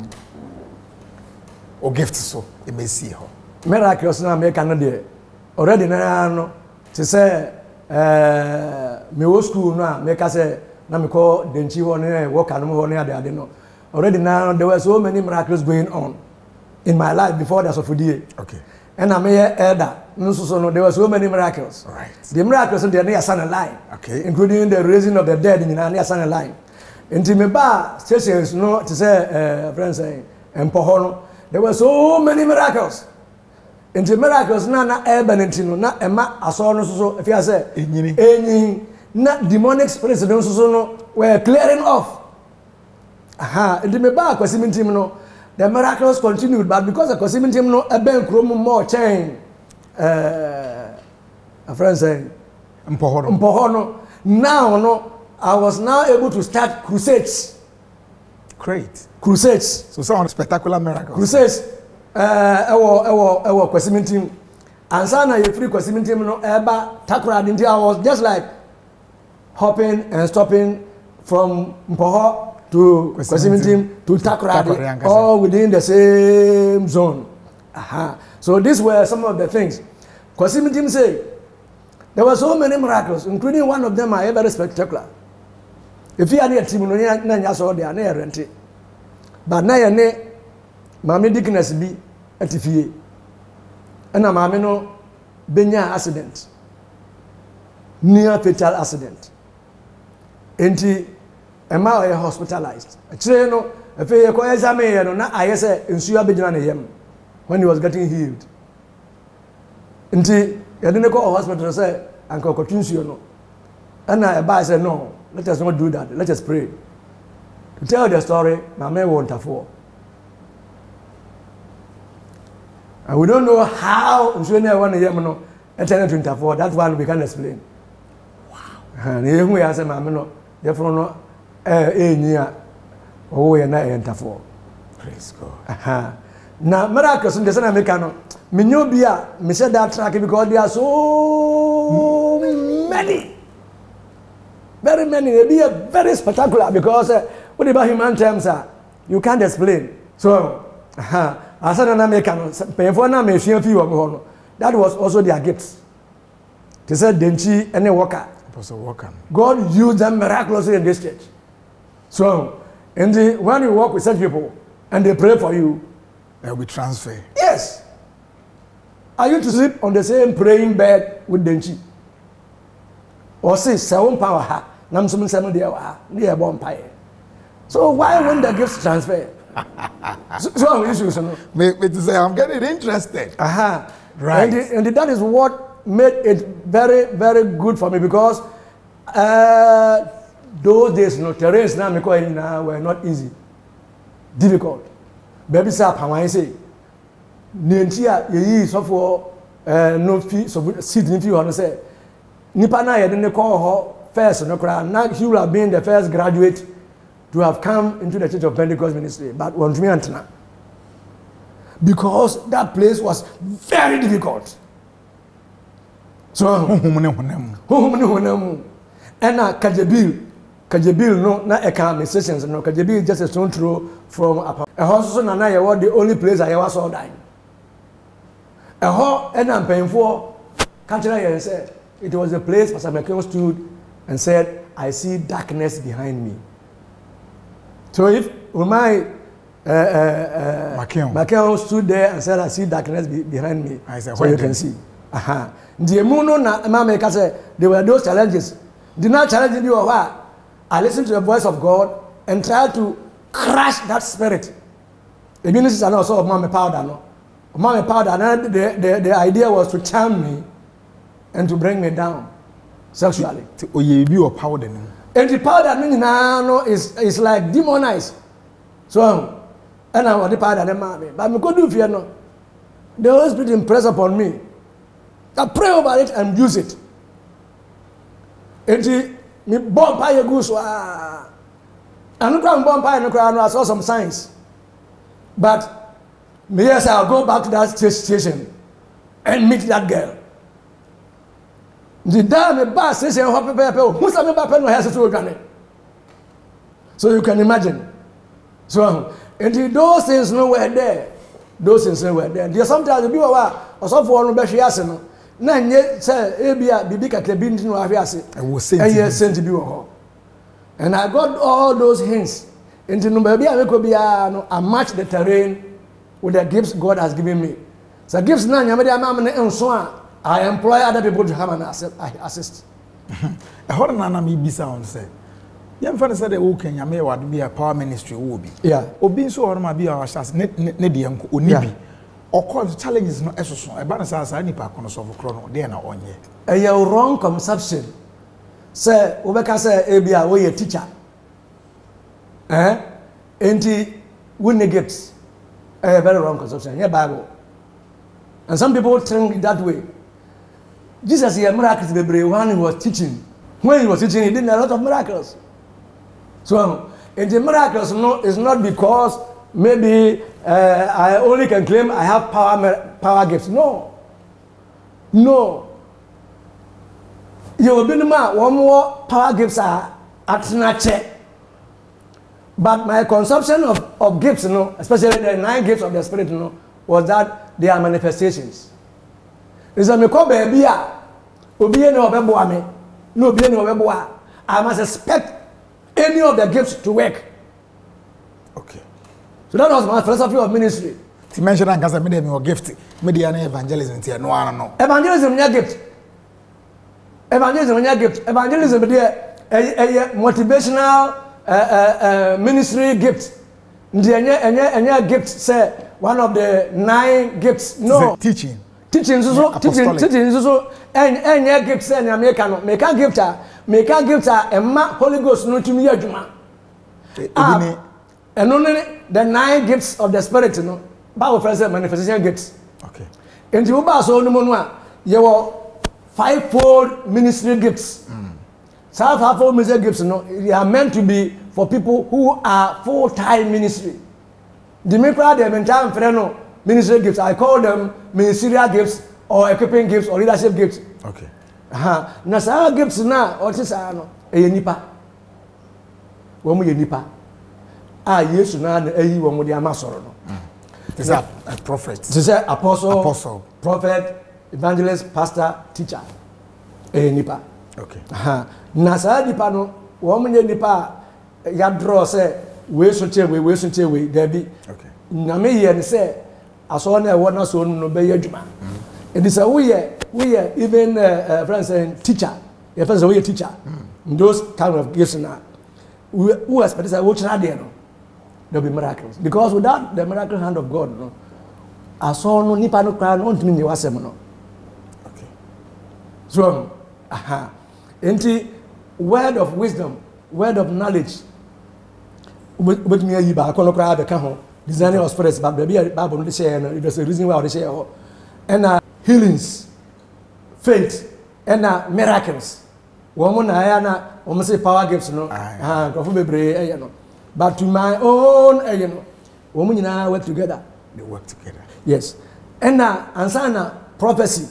o gift so e be see ho miracles na me kan de already na no to say eh me wo school no a make say na me call denchi ho ne work anu ho ne ade ade no already now there were so many miracles going on in my life before the sofudie. Okay. And I'm here elder. No, there were so many miracles. Right. The miracles in the near sun line. Okay. Including the raising of the dead in the near sun line. In Timeba stations, no, to say, uh, friends saying, and Pohono, there were so many miracles. In the miracles, na urban intino, na Emma, I saw no so, if you say, any, not demonic spirits, don't so were clearing off. Aha, in the Meba, Quasimintimno. The miracles continued, but because the Cosimintim no a bank room more chain, uh, a friend saying, Mpohono. Mpohono. Now, no, I was now able to start crusades. Great. Crusades. So some spectacular miracles. Crusades. Uh, ewo ewo ewo Cosimintim, and sana you free Cosimintim no eba takura dinti. I was just like hopping and stopping from Mpoho to Kwesimintim to Takoradi, all within the same zone. Aha. So these were some of the things. Kwesimintim say there were so many miracles, including one of them are very spectacular. If you are near Timon, Nanya saw they are near rented. But Naya ne Mammy Dickness be at Tifie. And a Mamino Benya accident. Near fatal accident. Enti Emma are hospitalized. Actually, no, if you go examine, no, na I say in Suya Bejana him when he was getting healed. Until you didn't go to hospital, say, Uncle Cotuncio, no. And I said, no, let us not do that. Let us pray. To tell the story, my man won't afford. And we don't know how Suya one year, no, and ten to interfere. That one we can explain. Wow. And here we are saying, Mamma, no, therefore, no. Eh, near oh, and I enter for. Praise God. Aha. Now, miracles in the San Americano. Minubia, me said that track because there are so many. Very many. They be a very spectacular because uh, what about human terms are you can't explain. So, aha. As an American, painful na me few few of that was also their gifts. They said Denchi and a worker. God used them miraculously in this church. So, and the, when you walk with such people and they pray for you, there will be transfer. Yes. Are you to sleep on the same praying bed with Denchi? Or say seven power ha? Nam seven seven dear ha? Near one pie. So why when the gifts transfer? so, so issues, no. Me, me to say I'm getting interested. Aha. Right. And, the, and the, that is what made it very very good for me because. Uh, Those days, no terrains now were not easy, difficult. Baby sa pawai say, Nentia ye so for no fee so seed in few say, Nipa na ye didn't call her first no cry. Now he will have been the first graduate to have come into the Church of Pentecost ministry, but one me antena. Because that place was very difficult. So, and now Kajabil. Kajabil no na eka sessions no Kajabil just a stone throw from up. A horse so na na ye the only place I ever saw dying. A ho and I'm paying for country and said it was a place Pastor McKeown stood and said, I see darkness behind me. So if my uh, uh, uh, McKeown. McKeown stood there and said, I see darkness be behind me. I said, so you can see. Aha. The muno na mama say there were those challenges. Did not challenge you or what? I listened to the voice of God and tried to crush that spirit. The ministers are also of mommy powder, no. Mommy powder, and the, the, the idea was to charm me and to bring me down sexually. Oh, you be your powder. And the powder no is is like demonized. So, and I want the powder the mommy, but I could do fear no. The Holy Spirit impressed upon me. I pray over it and use it. And the me bomb pie goose ah. I no crown bomb pie no crown. I saw some signs, but me yes I'll go back to that station and meet that girl. The damn bus station hop paper. Who's a member no has to organize. So you can imagine. So and those things no were there. Those things no were there. There sometimes you be aware or some for no be no. na nye say ebia bibi kakra bi ntino ahwe ase I was saying eye sent bi wo ho and I got all those hints into no baby ameko bia no I match the terrain with the gifts God has given me so gifts na nyame dey am na enso a I employ other people to come and assist e hore na na me bisa on say yam fa say the wo kan nyame wade bi a power ministry wo bi yeah obi nso hore ma bi a washas ne ne de enko oni bi okọ challenges no esoso e ba na sa sa nipa kono so kro no de na onye a wrong conception say obeka say ebia wo ye teacher eh enti we negate a very wrong conception yeah Bible and some people think that way. Jesus he miracles bebre when he was teaching when he was teaching he did a lot of miracles so and the miracles no is not because maybe uh, I only can claim I have power power gifts no no you will be one more power gifts are at nature but my conception of, of gifts you know, especially the nine gifts of the spirit you know, was that they are manifestations. Is a me call baby a obi ene obebo ame no obi ene obebo a I must expect any of the gifts to work. Okay. So that was my philosophy of ministry. To mention and case me dey me gift me dey na evangelism tie no ana no. Evangelism nya gift. Evangelism nya gift. Evangelism dey a motivational uh, uh, uh, ministry gift. Ndi enye enye enye gift say one of the nine gifts no teaching. Teaching so yeah, teaching teaching so en enye gift say na America no make a gift a make a gift a emma Holy Ghost no tumi adwuma ebi ni eno ne the nine gifts of the spirit no Bible friends say manifestation gifts okay enti wo ba so no mo no a ye wo fivefold ministry gifts mm. so fivefold ministry gifts no they are meant to be for people who are full time ministry the me crowd them entire friend no ministry gifts, I call them ministerial gifts or equipping gifts or leadership gifts. Okay. Aha. Na sa gifts na o ti sa no eye nipa. Wo mu ye nipa. Ah Yesu na na eyi wo mu de amasoro no. Is that a prophet? Is that apostle, apostle, prophet, evangelist, pastor, teacher. Eye nipa. Okay. Aha. Na sa nipa no wo mu ye nipa ya draw say we so che we we so che we there be. Okay. Na me ye ne say aso na e wona so no be adwuma it is a we we even uh, uh, friends and teacher your friends we teacher mm. those kind of gifts na we who expect say what na there no there be miracles because without the miracle hand of God no aso no nipa no kra no ntumi ni wasem no okay so aha enti word of wisdom word of knowledge ubetumi ayi ba akono kra be ka ho designing of spirits, but baby, Bible no share. It was a reason why they share. And uh, healings, faith, and uh, miracles. Woman, I na woman say power gifts, no. Ah, go for baby, you know. But to my own, you know, woman and I work together. They work together. Yes. And uh, ansana prophecy.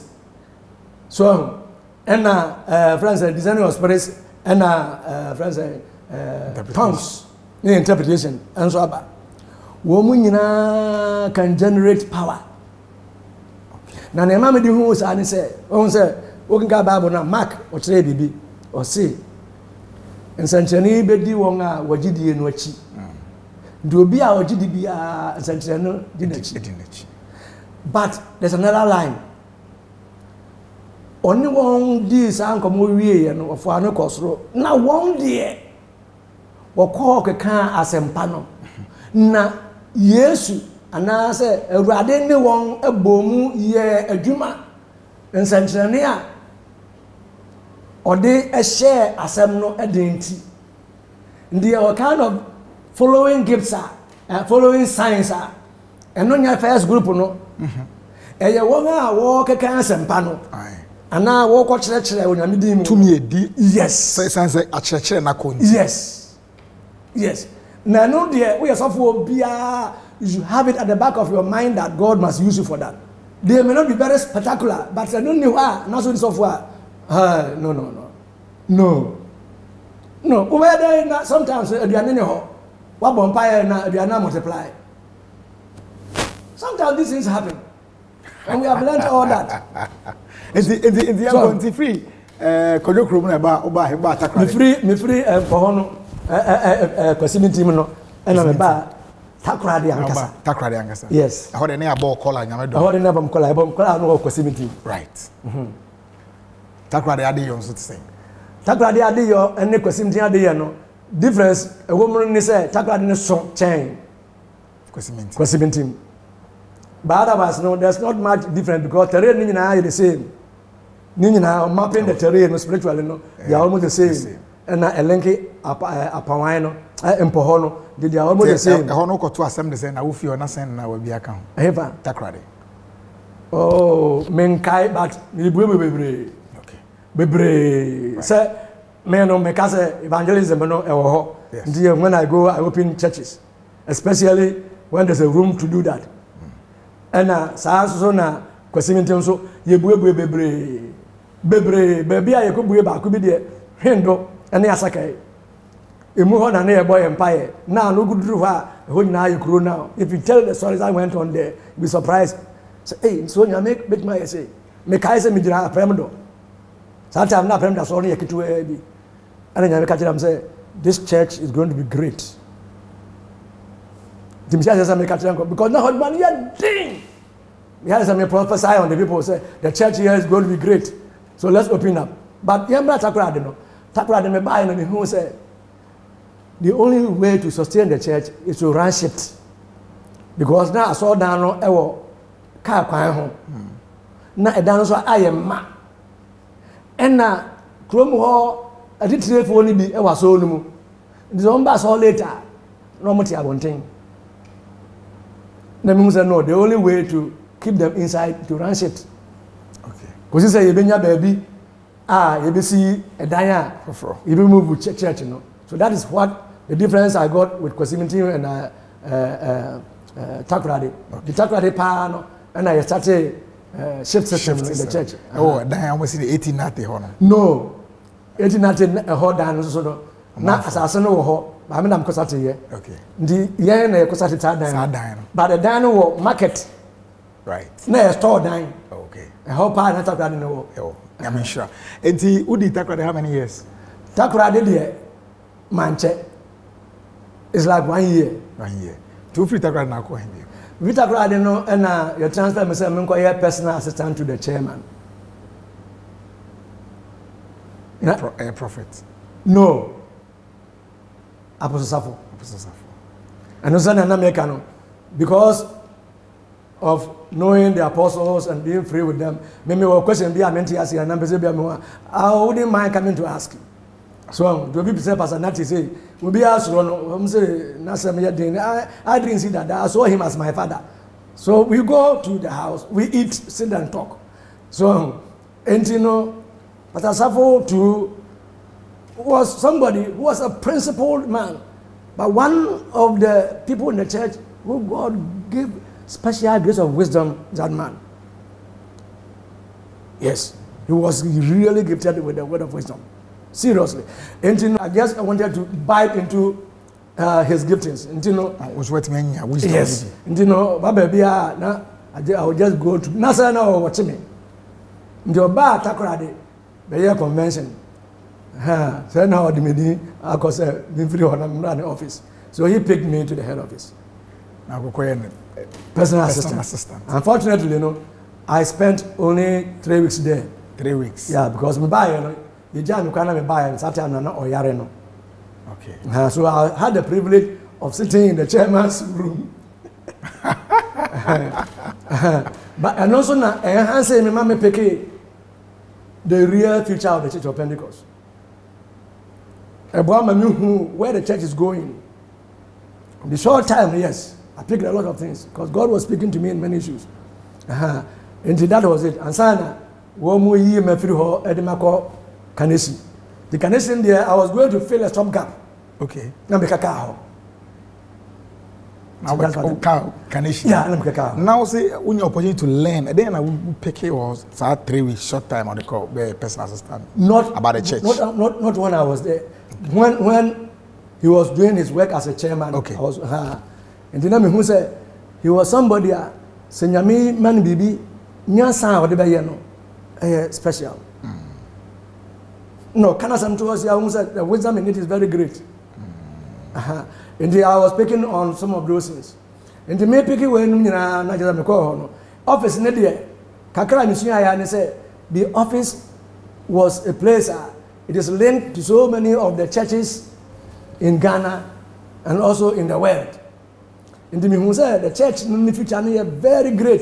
So, and uh, uh friends, uh, designing of spirits, and uh, uh friends, uh, tongues, yeah, interpretation, and so on. Woman can generate power. Now, the mamma do who say, "Oh, say, we can go Bible now. Mark or say, baby, or say, and Sanchani bedi wonga wajidi enwachi. Do be our G D B and Sanchano didn't. But there's another line. Only one this uncle Murier and of one cosro. Now one dear or call a car as empano. Na Yesu anase Awurade ne won ebomu ye adwuma nsankyerene a ode a share asem no edenti ndi our kind of following gifts are uh, following signs are eno nya first group no mhm eye won a wo keka asempa no ai ana wo ko kire kire onyame din mu tumi edi yes say sense a kire kire na konti yes yes. Now, no, dear, we are so you should have it at the back of your mind that God must use you for that. They may not be very spectacular, but I don't know why. Not so software. Uh, no, no, no, no, no. Where they sometimes they are not what vampire na they are not multiply. Sometimes these things happen. And we have learned all that. Is it is it is it free? Eh, kojo krom na ba oba he ba Takoradi. Me free me free eh for no eh eh kwasimi team no. And me ba Takoradi ankasa. Takoradi ankasa. Yes. How the na ball caller nyame do. How the na bam caller, bam caller no kwasimi team. Right. Mhm. Takoradi ade yon so to say. Takoradi ade yo ene kwasimi team ade ye no. Difference a woman ni say Takoradi ne so chain. Kwasimi team. Kwasimi team. But otherwise no, there's not much different because terrain ni na are the same. Ni nyina mapping the terrain no spiritually no, they are almost the same. And na elenke apawan no, empoho no, they are almost the same. E ho no ko to assembly say na wo fi o na sen na wa bi aka ho. Ever Takoradi. Oh, menkai but we bebre. Okay. Bebre. Say me no me ka say evangelism no e wo ho. Yes. When I go I open churches, especially when there's a room to do that. Mm. And uh sa so na kwasimi ntem so ye buebue bebre. Bebre baby a yekobue ba ko bi de hwendo ene asakai emu ho na na ye boy empire na no guduru ha ho nyina ye kuro now. If you tell the stories I went on there, you'll be surprised. Say hey so nya make make my say me kai say me jira apremdo sometime na apremdo so no ye kitu e bi ana nya me ka tell say this church is going to be great. Dim say say me ka tell because now man ye ding we had some prophesy on the people say the church here is going to be great. So let's open up. But yamba Takoradi no. Takoradi me buy no me who say the only way to sustain the church is to run shift. Because now I saw down no ewo car kwan ho. Na e dan so ayema. And na krom ho atitire fo ni bi ewa so no mu. Ndi so mba so later no mo ti abonten. Na me say no, the only way to keep them inside to run shift. Because say you benya baby ah you be see a dan you be move church church no. So that is what the difference I got with Kwasimi and uh, uh, uh, uh, Takoradi. Okay. The Takoradi pa no and I started uh, shift system shift in the church. Oh, dan almost in eighteen ninety ho no. No. eighteen ninety a ho dan so no. Na asase no wo ho. Ba me na mkosate ye. Okay. Ndi ye na yakosate ta dan. Sa dan no. But the dan wo market. Right. Na store dan. Okay. A whole part of Takoradi no. Oh, I'm sure. And the Udi Takoradi how many years? Takoradi there, manche. It's like one year. One year. Two free Takoradi na ko hen. We Takoradi no and uh, your transfer me say me ko here personal assistant to the chairman. A, pro a prophet. No. Apostle Safo. Apostle Safo. And no son na make no because of knowing the apostles and being free with them. Maybe a question be I meant to ask you and I'm I wouldn't mind coming to ask you. So to be said Pastor Nati say, we be asked I'm say I I didn't see that. I saw him as my father. So we go to the house, we eat, sit and talk. So and you know, Pastor Safo too was somebody who was a principled man, but one of the people in the church who God gave special grace of wisdom, that man. Yes, he was really gifted with the word of wisdom. Seriously. And you know, I guess I wanted to bite into uh, his giftings. And you know, I was what many wisdom. Yes. And you know, baby, na I will just go to Nasa now watch me. And your bar Takoradi, the year convention. Ha, so now the meeting, I could say, been free on the office. So he picked me to the head office. Now go personal, personal assistant. assistant. Unfortunately, you know, I spent only three weeks there. Three weeks. Yeah, because me buy, you know, you just me can't buy, and sometimes I'm not oyare no. Okay. Uh, so I had the privilege of sitting in the chairman's room. But and also now, I say me mama pick the real future of the Church of Pentecost. About where the church is going. In the short time, yes. I picked a lot of things because God was speaking to me in many issues. Uh-huh. And that was it. And Sana, one more year, my free ho, Edimako, Kanesi. The Kanesi there, I was going to fill a stop gap. Okay. Now, make a car. Now, Kanesi. Yeah, I'm car. Now, say, when you're opportunity to learn, then I will pick it was three weeks, short time on the call, be a personal assistant. Not about the church. Not, not, not when I was there. When, when he was doing his work as a chairman, okay. I was. Uh, And then who said he was somebody, Senyami man bibi, nyansa o de be ye no eh special mm. no kana some to us ya say the wisdom in it is very great mm. aha and I was speaking on some of those things and me picking when nyina na just me call no office ne de kakra misua ya ne say the office was a place uh, it is linked to so many of the churches in Ghana and also in the world. And the me say the church in the future is very great.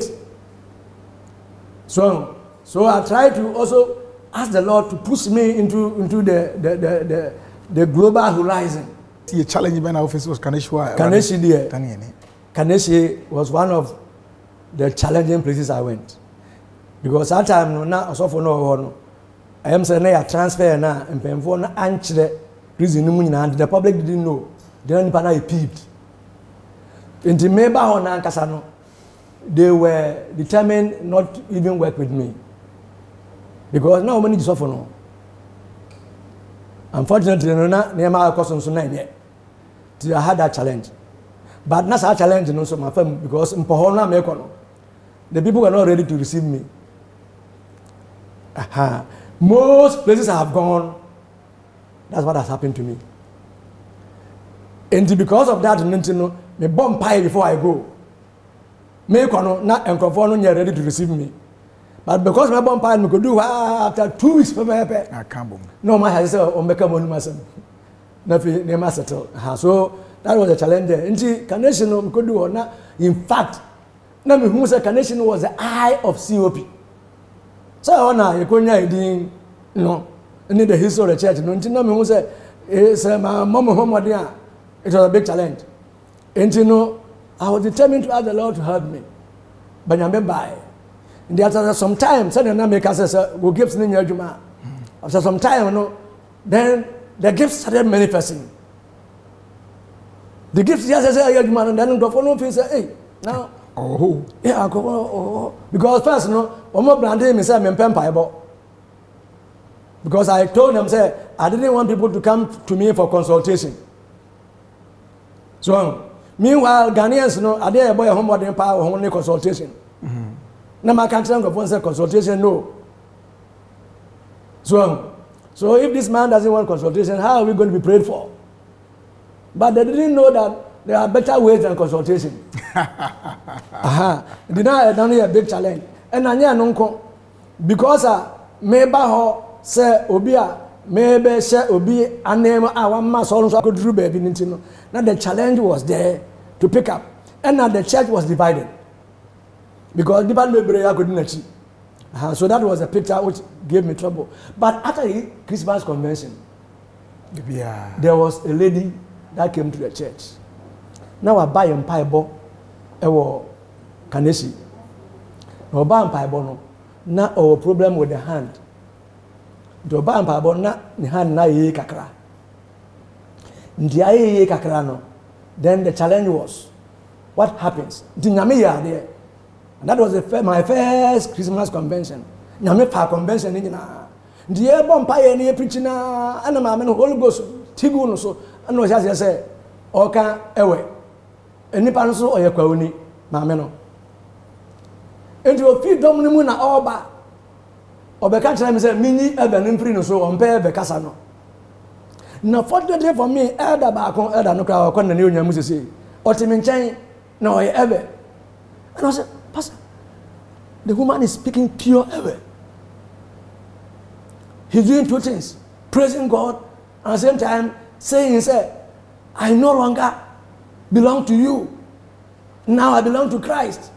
So, so I try to also ask the Lord to push me into into the the the the, the global horizon. The challenge in our office was Kaneshwa. Kaneshi there. Kaneshi was one of the challenging places I went because that time no na osofo no no. I am saying na transfer na mpemfo na anchire reason mu nyina the public didn't know. Then pana he peeped. In the member on Ankasano, they were determined not to even work with me. Because now many suffer no. Unfortunately, no na near my custom so nine yet. I had that challenge. But not a challenge no so my firm because in Pohona Mekono, the people were not ready to receive me. Aha. Most places I have gone, that's what has happened to me. And because of that, me bomb pie before I go. Me kono na enkrofo no ready to receive me. But because my bomb pie me could do after two weeks for me. I can't bomb. No, my has o make money myself. Na fi ne ma settle. So that was a challenge there. Nti connection no me could do na in fact na me hu say connection was the eye of C O P. So na ye konya edin no in the history of the church no nti na me hu say eh say my mom homode a it was a big challenge. And you know, I was determined to ask the Lord to help me. But I remember, and after some time, suddenly make us we gifts in your Juma. After some time, you know, then the gifts started manifesting. The gifts just say, "Your Juma," and then the phone face say, "Hey, now." Oh. Yeah, I go. Oh, because first, you know, one more branding me say I'm pen Bible. Because I told them say I didn't want people to come to me for consultation. So, meanwhile, Ghanaians, you know, are there a boy home modern power only consultation? Mm-hmm. Now, my country of consultation, no. So, so if this man doesn't want consultation, how are we going to be prayed for? But they didn't know that there are better ways than consultation. Aha, did not only a big challenge. And I know because uh, maybe ho say obia. Maybe say obi anema our mass also could do baby nintino. Now the challenge was there to pick up, and now the church was divided because different people couldn't achieve. Uh, so that was a picture which gave me trouble. But after the Christmas convention, yeah, there was a lady that came to the church. Now I buy a Bible, ewo Kaneshie. Now buy a Bible no. Now our problem with the hand. Do ba mpa bo na ni han na ye kakra ndi aye ye kakra no then the challenge was what happens ndi nyame ya there and that was the first, my first Christmas convention nyame pa convention ni na ndi ye bo mpa ye ni preach na ana ma me no Holy Ghost tigu no so ana o sia say oka ewe enipa no so oye kwawuni ma me no enti o fi dom ni mu na oba Obeka tell me say mini ebe nimfiri no so ompe ebe kasa no. Na fortunately for me elder ba kon elder no kra kon na ne onyamu sese. Otimi nchen na oye ebe. And I said, Pastor, the woman is speaking pure ebe. He's doing two things, praising God and at the same time saying say I no longer belong to you. Now I belong to Christ.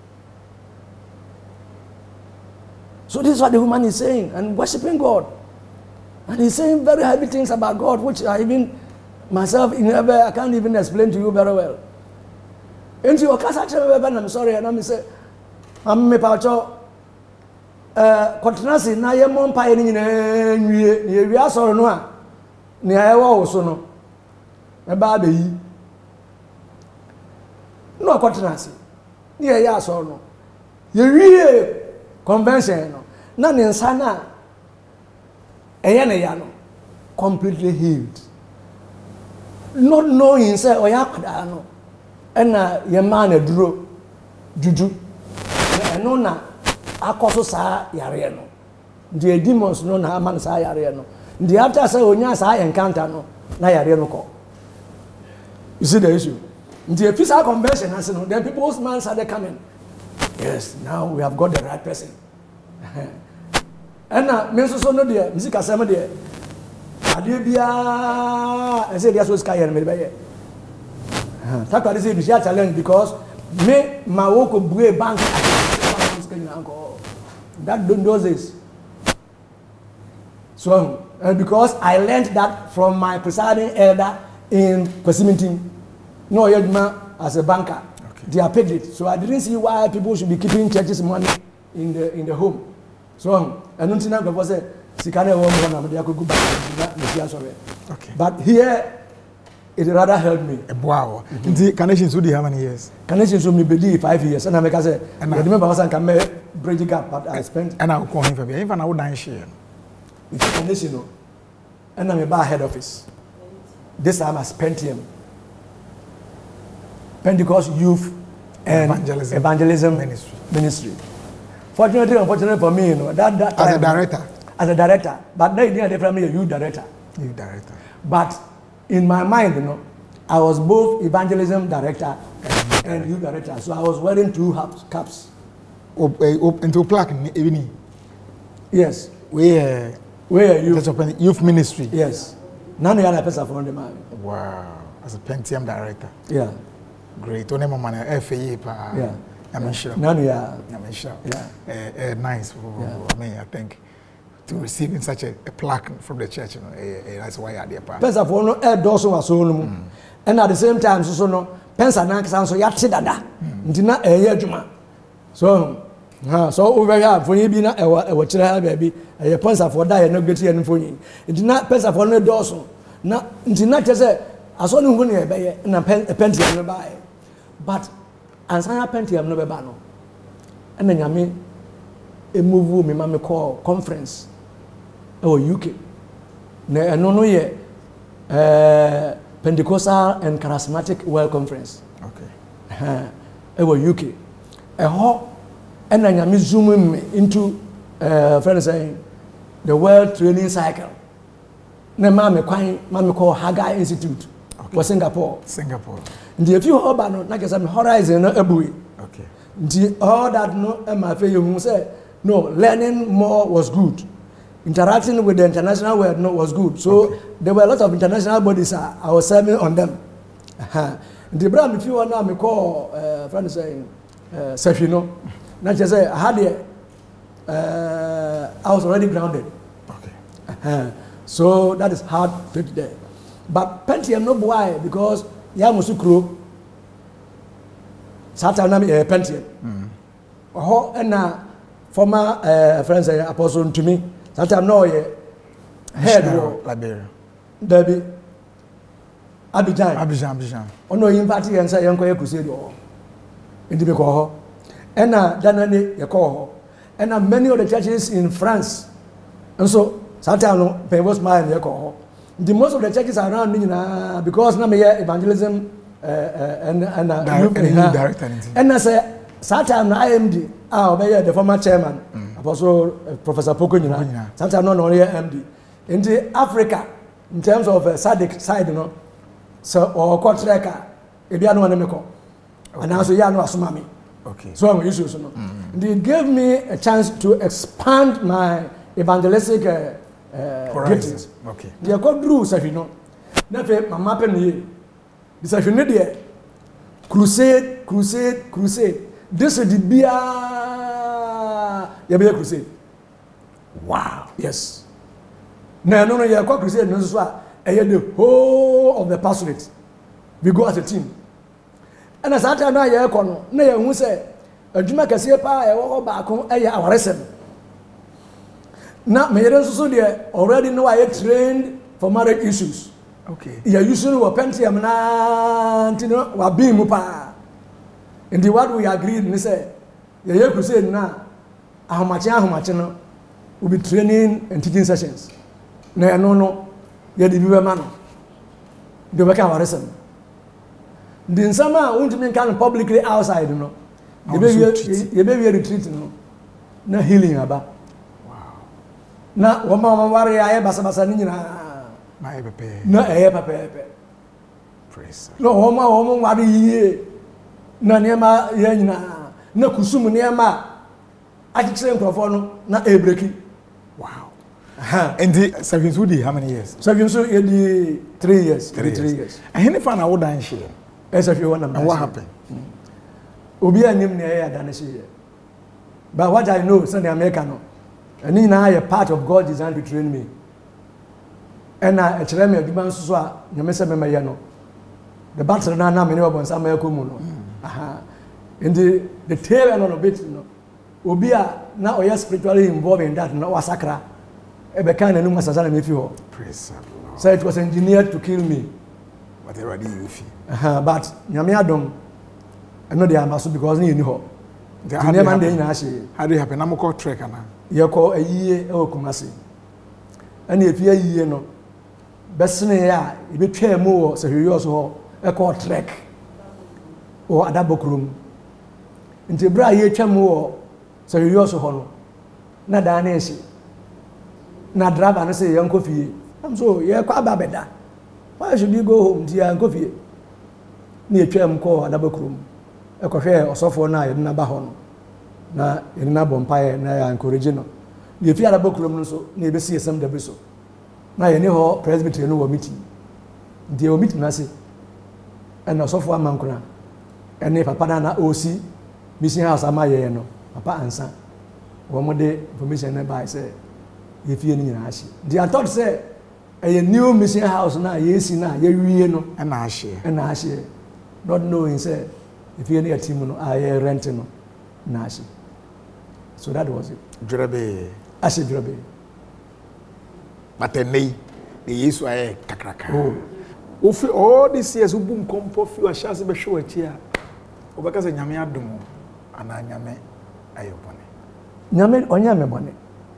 So this is what the woman is saying and worshiping God. And he's saying very heavy things about God, which I even myself in ever I can't even explain to you very well. And you I'm sorry, and I'm say, I'm me pacho uh kontrasi na ye mon pa ye ni na nwie ni wi asoro no a ni ayewo wo so no e ba be yi no kontrasi ni ye asoro no ye wi convention no na ni nsa na eye na ya no completely healed, not knowing say oya kwada no e na ye man aduro juju e no na akoso sa yare no the demons no na man sa yare no the after say onya sa encounter no na yare no ko you see the issue the physical convention as no then people's minds are coming yes now we have got the right person and na me so so no there music asem there ade bia I say there so sky here me be here that what is a challenge because me my work bue bank that don't do this so uh, because I learned that from my presiding elder in Kwesimintin no yedma as a banker okay. They are paid it so I didn't see why people should be keeping churches money in the in the home so and until now people say sikane wo mo na me dey go back okay but here it rather helped me. Wow. Inti connections who do how many years? Connections so me believe five years. And I make say I remember was can me bridge gap but I spent and I call him for me. Even I would nine share. It's connection no. And I'm a head office. This time I spent him. Pentecost Youth and Evangelism, Evangelism Ministry. Ministry. Fortunately, unfortunately for me, you know, that, that as time, a director. As a director. But they didn't from me a youth director. Youth director. But in my mind, you know, I was both evangelism director and, and youth director. So I was wearing two caps. Up, uh, up into plaque evening. Yes. Where where you youth ministry. Yes. None of the person from the man. Wow. As a Pentium director. Yeah. Great. Only man F A pa. Yeah. I'm sure. None yeah. I'm sure. Yeah. Uh, uh, nice. Yeah. I mean, I think to receiving such a, a plaque from the church, you know, uh, uh, that's why I did. Pensa for no air doors was so no, and at the same time, so no pensa na kasa so yati dada. Ntina eh adwuma. So, ha so over here for you be na e wa kire ha baby. Eh pensa for die no gbeti en for you. Ntina pensa for no doors na ntina che say aso no hu ne be ye na pentium no ba. But ansana pentium no be ba no. And nyame e move me ma me call conference. Oh, U K. Ne no no ye uh, Pentecostal and Charismatic World Conference. Okay. Uh, uh, U K. A ho and then I'm zooming into uh, friends saying the World Training Cycle. Ne mama kwan mama call Haggai Institute. Okay. For Singapore. Singapore. The few urban like some horizon no abui. Okay. The all that no my faith you say no learning more was good. Interacting with the international world no, was good. So okay. There were a lot of international bodies. Uh, I was serving on them. Uh-huh. The brand, if you want now, me call uh, friend saying, uh, Sefino. Not just say I had it. Uh, I was already grounded. Okay. Uh-huh. So that is hard to do there. But Pentium no boy because Yamusukro. Saturday uh, Pentium. Oh, and now former uh, friends say apostle to me. Sometimes no ye head war Liberia. Debbie Abidjan. Abidjan, Abidjan. Ono invite and say yanko ye crusade or indi be ko and na danane ye ko and na many of the churches in France. And so sometimes no pay was my ye ko the most of the churches around me na because na me evangelism uh, uh, and and uh, Direct, and uh, director and na say sometimes na I M D ah obey the former chairman. Mm. Apostle uh, Professor Poko Nyina. Sometimes not only M D. In the Africa, in terms of uh, S A D C side, you know, so or Kotreka, if you are no one, and also you are no asumami. Okay. So I'm issues, you know. Mm-hmm. They gave me a chance to expand my evangelistic uh, uh, giftings. Okay. They are called Drew Safino. Never, my mapping here. This is a crusade, crusade, crusade. This is the beer. You be a crusade. Wow. Yes. No, no, no. You are called crusade. No, so I hear the whole of the pastorate. We go as a team. And as I tell now, you are called. No, you who say a Juma Cassia pa I walk back on a our lesson. Now, my parents already know I trained for marriage issues. Okay. You are using your Pentium na, you know, wa beam pa. In the word we agreed, we say, you are crusade now. How much? How much? No, we'll be training and teaching sessions. No, no, no. You are the viewer man. The work our lesson. The summer, won't mean kind of publicly outside, you know. You be you be retreat, no. na healing aba na wo ma ware aye basa basa ni nyina na e pepe na e pepe praise no wo ma wo mo ware yie na ne ma ye nyina na kusum ne ma akikire nkrofo no na e breaki wow and the service would how many years service so e di three years three, three years. years and any fan would dan share e service one and what happened obi anim ne ya dan share but what I know say the American no and now a part of God designed to train me and I tell me aduma nso so a nyame se mema ye no the battle na na me ne obon sama yakomu no aha in the the tail end of it no obi a na oya spiritually involved in that no wasakra e be kan nanu masasa na me fi ho praise God so it was engineered to kill me but already you feel aha but nyame adom eno dey amaso because ni ni ho the name man dey na she how do you happen am call trek ana ye ko ayiye e okumase ana efi ayiye no besene ya e betwa mu wo se hwiyo so ho e ko trek o adabokrum nti bra ye twa mu wo se hwiyo so ho no na da na eshi na driver no say yanko fie am so ye kwa ba beda why should you go home dia yanko fie na etwa mu ko adabokrum e ko hwe osofo na ye na ba ho no na ina bompae na ya encourage no ye fi adabokrum no so na e be si esem da be so na ye ne ho presbytery no wo meeting ndi o meeting na se ena osofo amankura ene papa na na osi mission house amaye no papa ansa wo mo de information na by say ye fi ni nyina ahye ndi I thought say a new mission house na ye si na ye wiye no na ahye na ahye not knowing say if you any team no I rent no na ahye so that was it Jurebe ahye jurebe but nei the yesu aye kakraka oh ofi all this years ubu nkompo fi wa shase be hwe achi a obeka se nyame adom ana nyame ayobone nyame onyame bone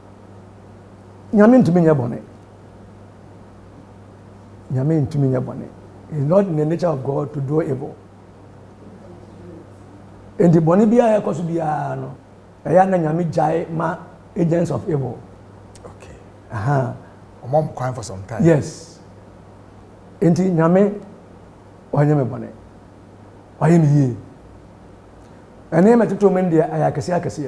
nyame ntumi nya bone nyame ntumi nya bone it's not in the nature of God to do evil and the bone bia ya koso bia no eya na nyame jai ma agents of evil okay aha mom crying for some time yes enti nyame onyame bone wayemi yi ene metito men dia ayakese akese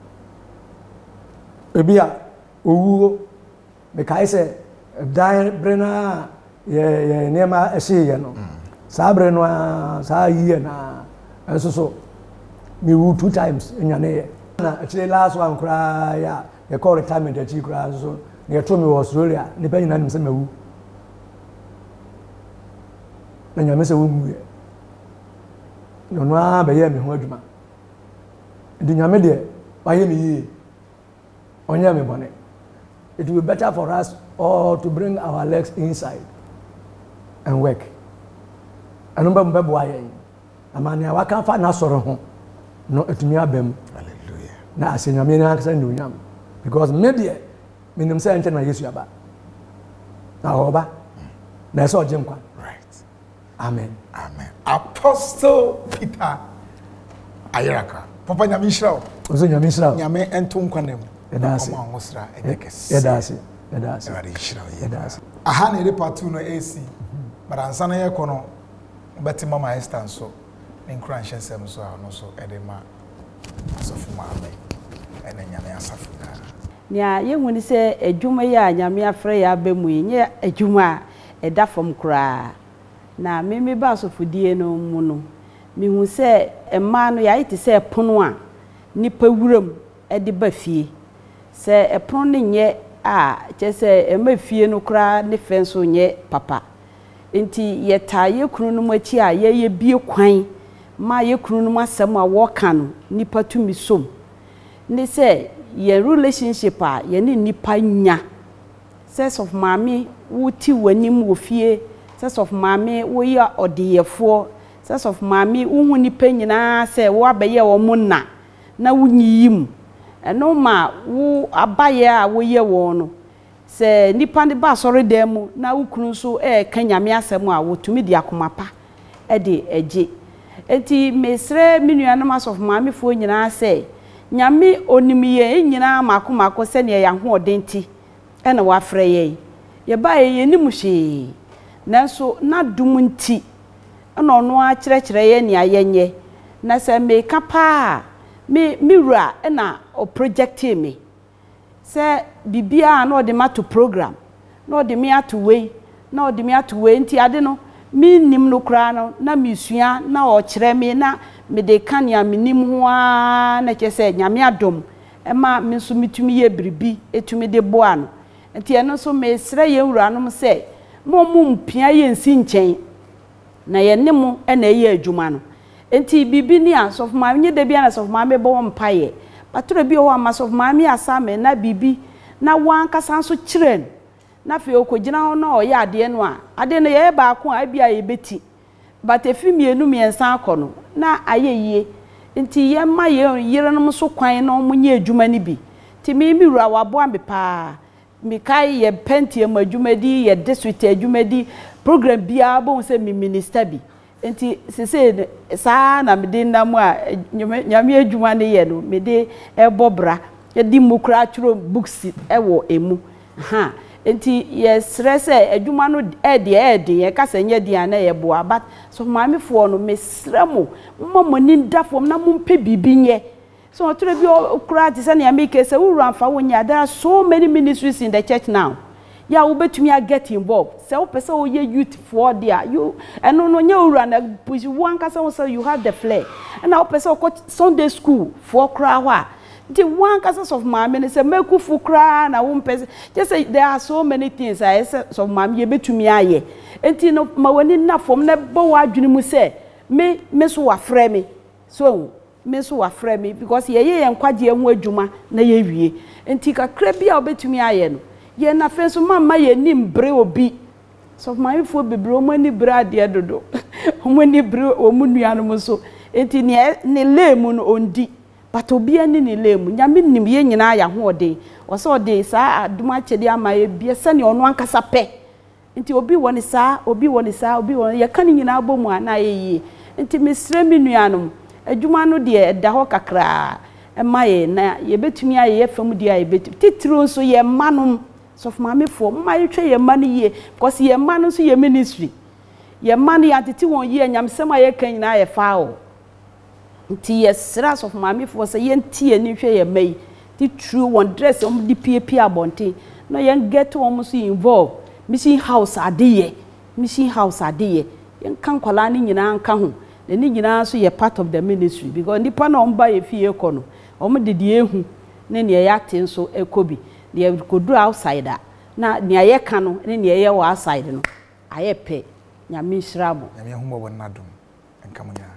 ebia owu me kai se dan brena ye ye nema ehye no sa bre no sa yi na enso so me wu two times nyane na actually last one kra ya ye call retirement achi kra so ne to me Australia ne pa nyina nim se mawu na nyame se wu mu ye no no a be ye me ho adwuma ndi nyame de ba ye me yi onye me bone it will be better for us all to bring our legs inside and work anu ba mbe boa ye amane a waka fa na soro ho no etumi abem hallelujah na asenyame na akasa ndu nyam because me de minim say ente na Yesu aba na oba na eso jinkwa right amen amen Apostle Peter Ayiraka papa nyame shirawo ozo nyame shirawo nyame ento nkwanem edase ma ngosra edekes edase edase edade shirawo edase aha na ede part two no A C but ansa na ye kono betima ma Esther so nkran hyesem so a no so ede ma asofu ma amen ene nyame asafu na nya ye huni se adwuma ya nyame afre ya bemu nye adwuma eda fam kra na meme ba asofudie no mu no mi hu se ema no ya ite se pono a nipa wuram ede ba fie se epono ne nye a che se ema fie no kra ne fenso nye papa enti yeta ye kunu no machi a ye ye bie kwan ma ye kunu no asem a wo ka no nipa tumi som ne se ye relationship a ye ne nipa nya sense of mami wuti wanim wo fie sense of mami wo ya odeyefo sense of mami wo nipa nyina se wo abaye wo munna na wunyiyim eno ma wo abaye a wo ye wo no se nipa ne ba sori dem na wukunu so e kanyame asem a wotumi di akomapa e de eje enti mesre minuanam of mami fo nyina se nyame onimiye nyina mako mako se ne ya ho odenti e na wafrɛ ye ye ba ye ni muhye nanso na dum nti na ono a kyerɛkyerɛ ye ne ayenye na se me kapa me miwura e na o project me se bibia na ode mato program na ode me ato wei na ode me ato wei nti ade no mi nim no kra no na misua na o kyerɛ me na me de kania minim ho a na kyese nyame adom e ma me so mitumi ye bribi etumi de boa no enti eno so me sere ye wuranom se mo mo mpia ye nsi nkyɛn na ye ne mo e na ye adwuma no enti bibi ni asof ma nye de bia na asof ma me bo mpaye patro bi o ama asof ma me asa me na bibi na wan kasa so kyerɛ na fe okogina ho na o ye ade no a ade no ye ba ko a bia ye beti but efi mienu miensa akono na ayeyie nti ye ma ye yerenom so kwan no munye adwuma ni bi ti mi mi wura wabo ambe pa mi kai ye penti em adwumadi ye district adwumadi program bia bo se mi minister bi nti sese sa na me de nam a nyame adwuma ne ye no me de ebobra ye di mukra atwro books ewo emu ha enti ye stress adwuma no e de e de ye kasa nya dia na ye boa but so maame fo no mesremo mmom ni ndafom na mumpe bibi nye so otro bi okra ti se na make say wuru amfa wonya there are so many ministries in the church now ya wo betumi a get involved say wo pese wo ye youth for there you eno no nya wuru na push one kasa wo say you have the flair and na wo pese wo Sunday school for kra ho a the one causes of mommy is a meku fukra na wumpese just say there are so many things I say so mommy ye betumi aye enti no ma wani na fom na bo wadwene mu say me me so wafrɛ me so me so wafrɛ me because ye ye nkwaje ho adwuma na ye wie enti kakra bia obetumi aye no ye na fe so mamma ye nim bre obi so mommy fo bebre o mani bre ade dodo o mani bre o munuano mo so enti ne ne lemu no ondi but obi ani ni lemu nyame nim ye nyina ya ho ode wo so ode sa aduma chede ama ye bia sane ono ankasa pe nti obi woni sa obi woni sa obi woni ye kan nyina abomu ana ye yi nti mesre mi nuanom adwuma no de eda ho kakra e maye na ye betumi aye ye fam de aye betumi titiro so ye manom so fama me fo ma ye twa ye man ye because ye man so ye ministry ye man ya titi won ye nyamsem aye kan nyina ye fao nti yesra of mami fo se yenti ani hwe ye mai ti true one dress om di pie abonte no yen get om so involve mission house adeye mission house adeye yen kan kwala ni nyina anka ho na ni nyina so ye part of the ministry because nipa na omba ye fie kono om de de ehu ne ne ye ate so ekobi de kodu outsider na ne ye ka no ne ne ye wa outside no aye pe nyame hira mo nyame hu mo wonadom enka mo nya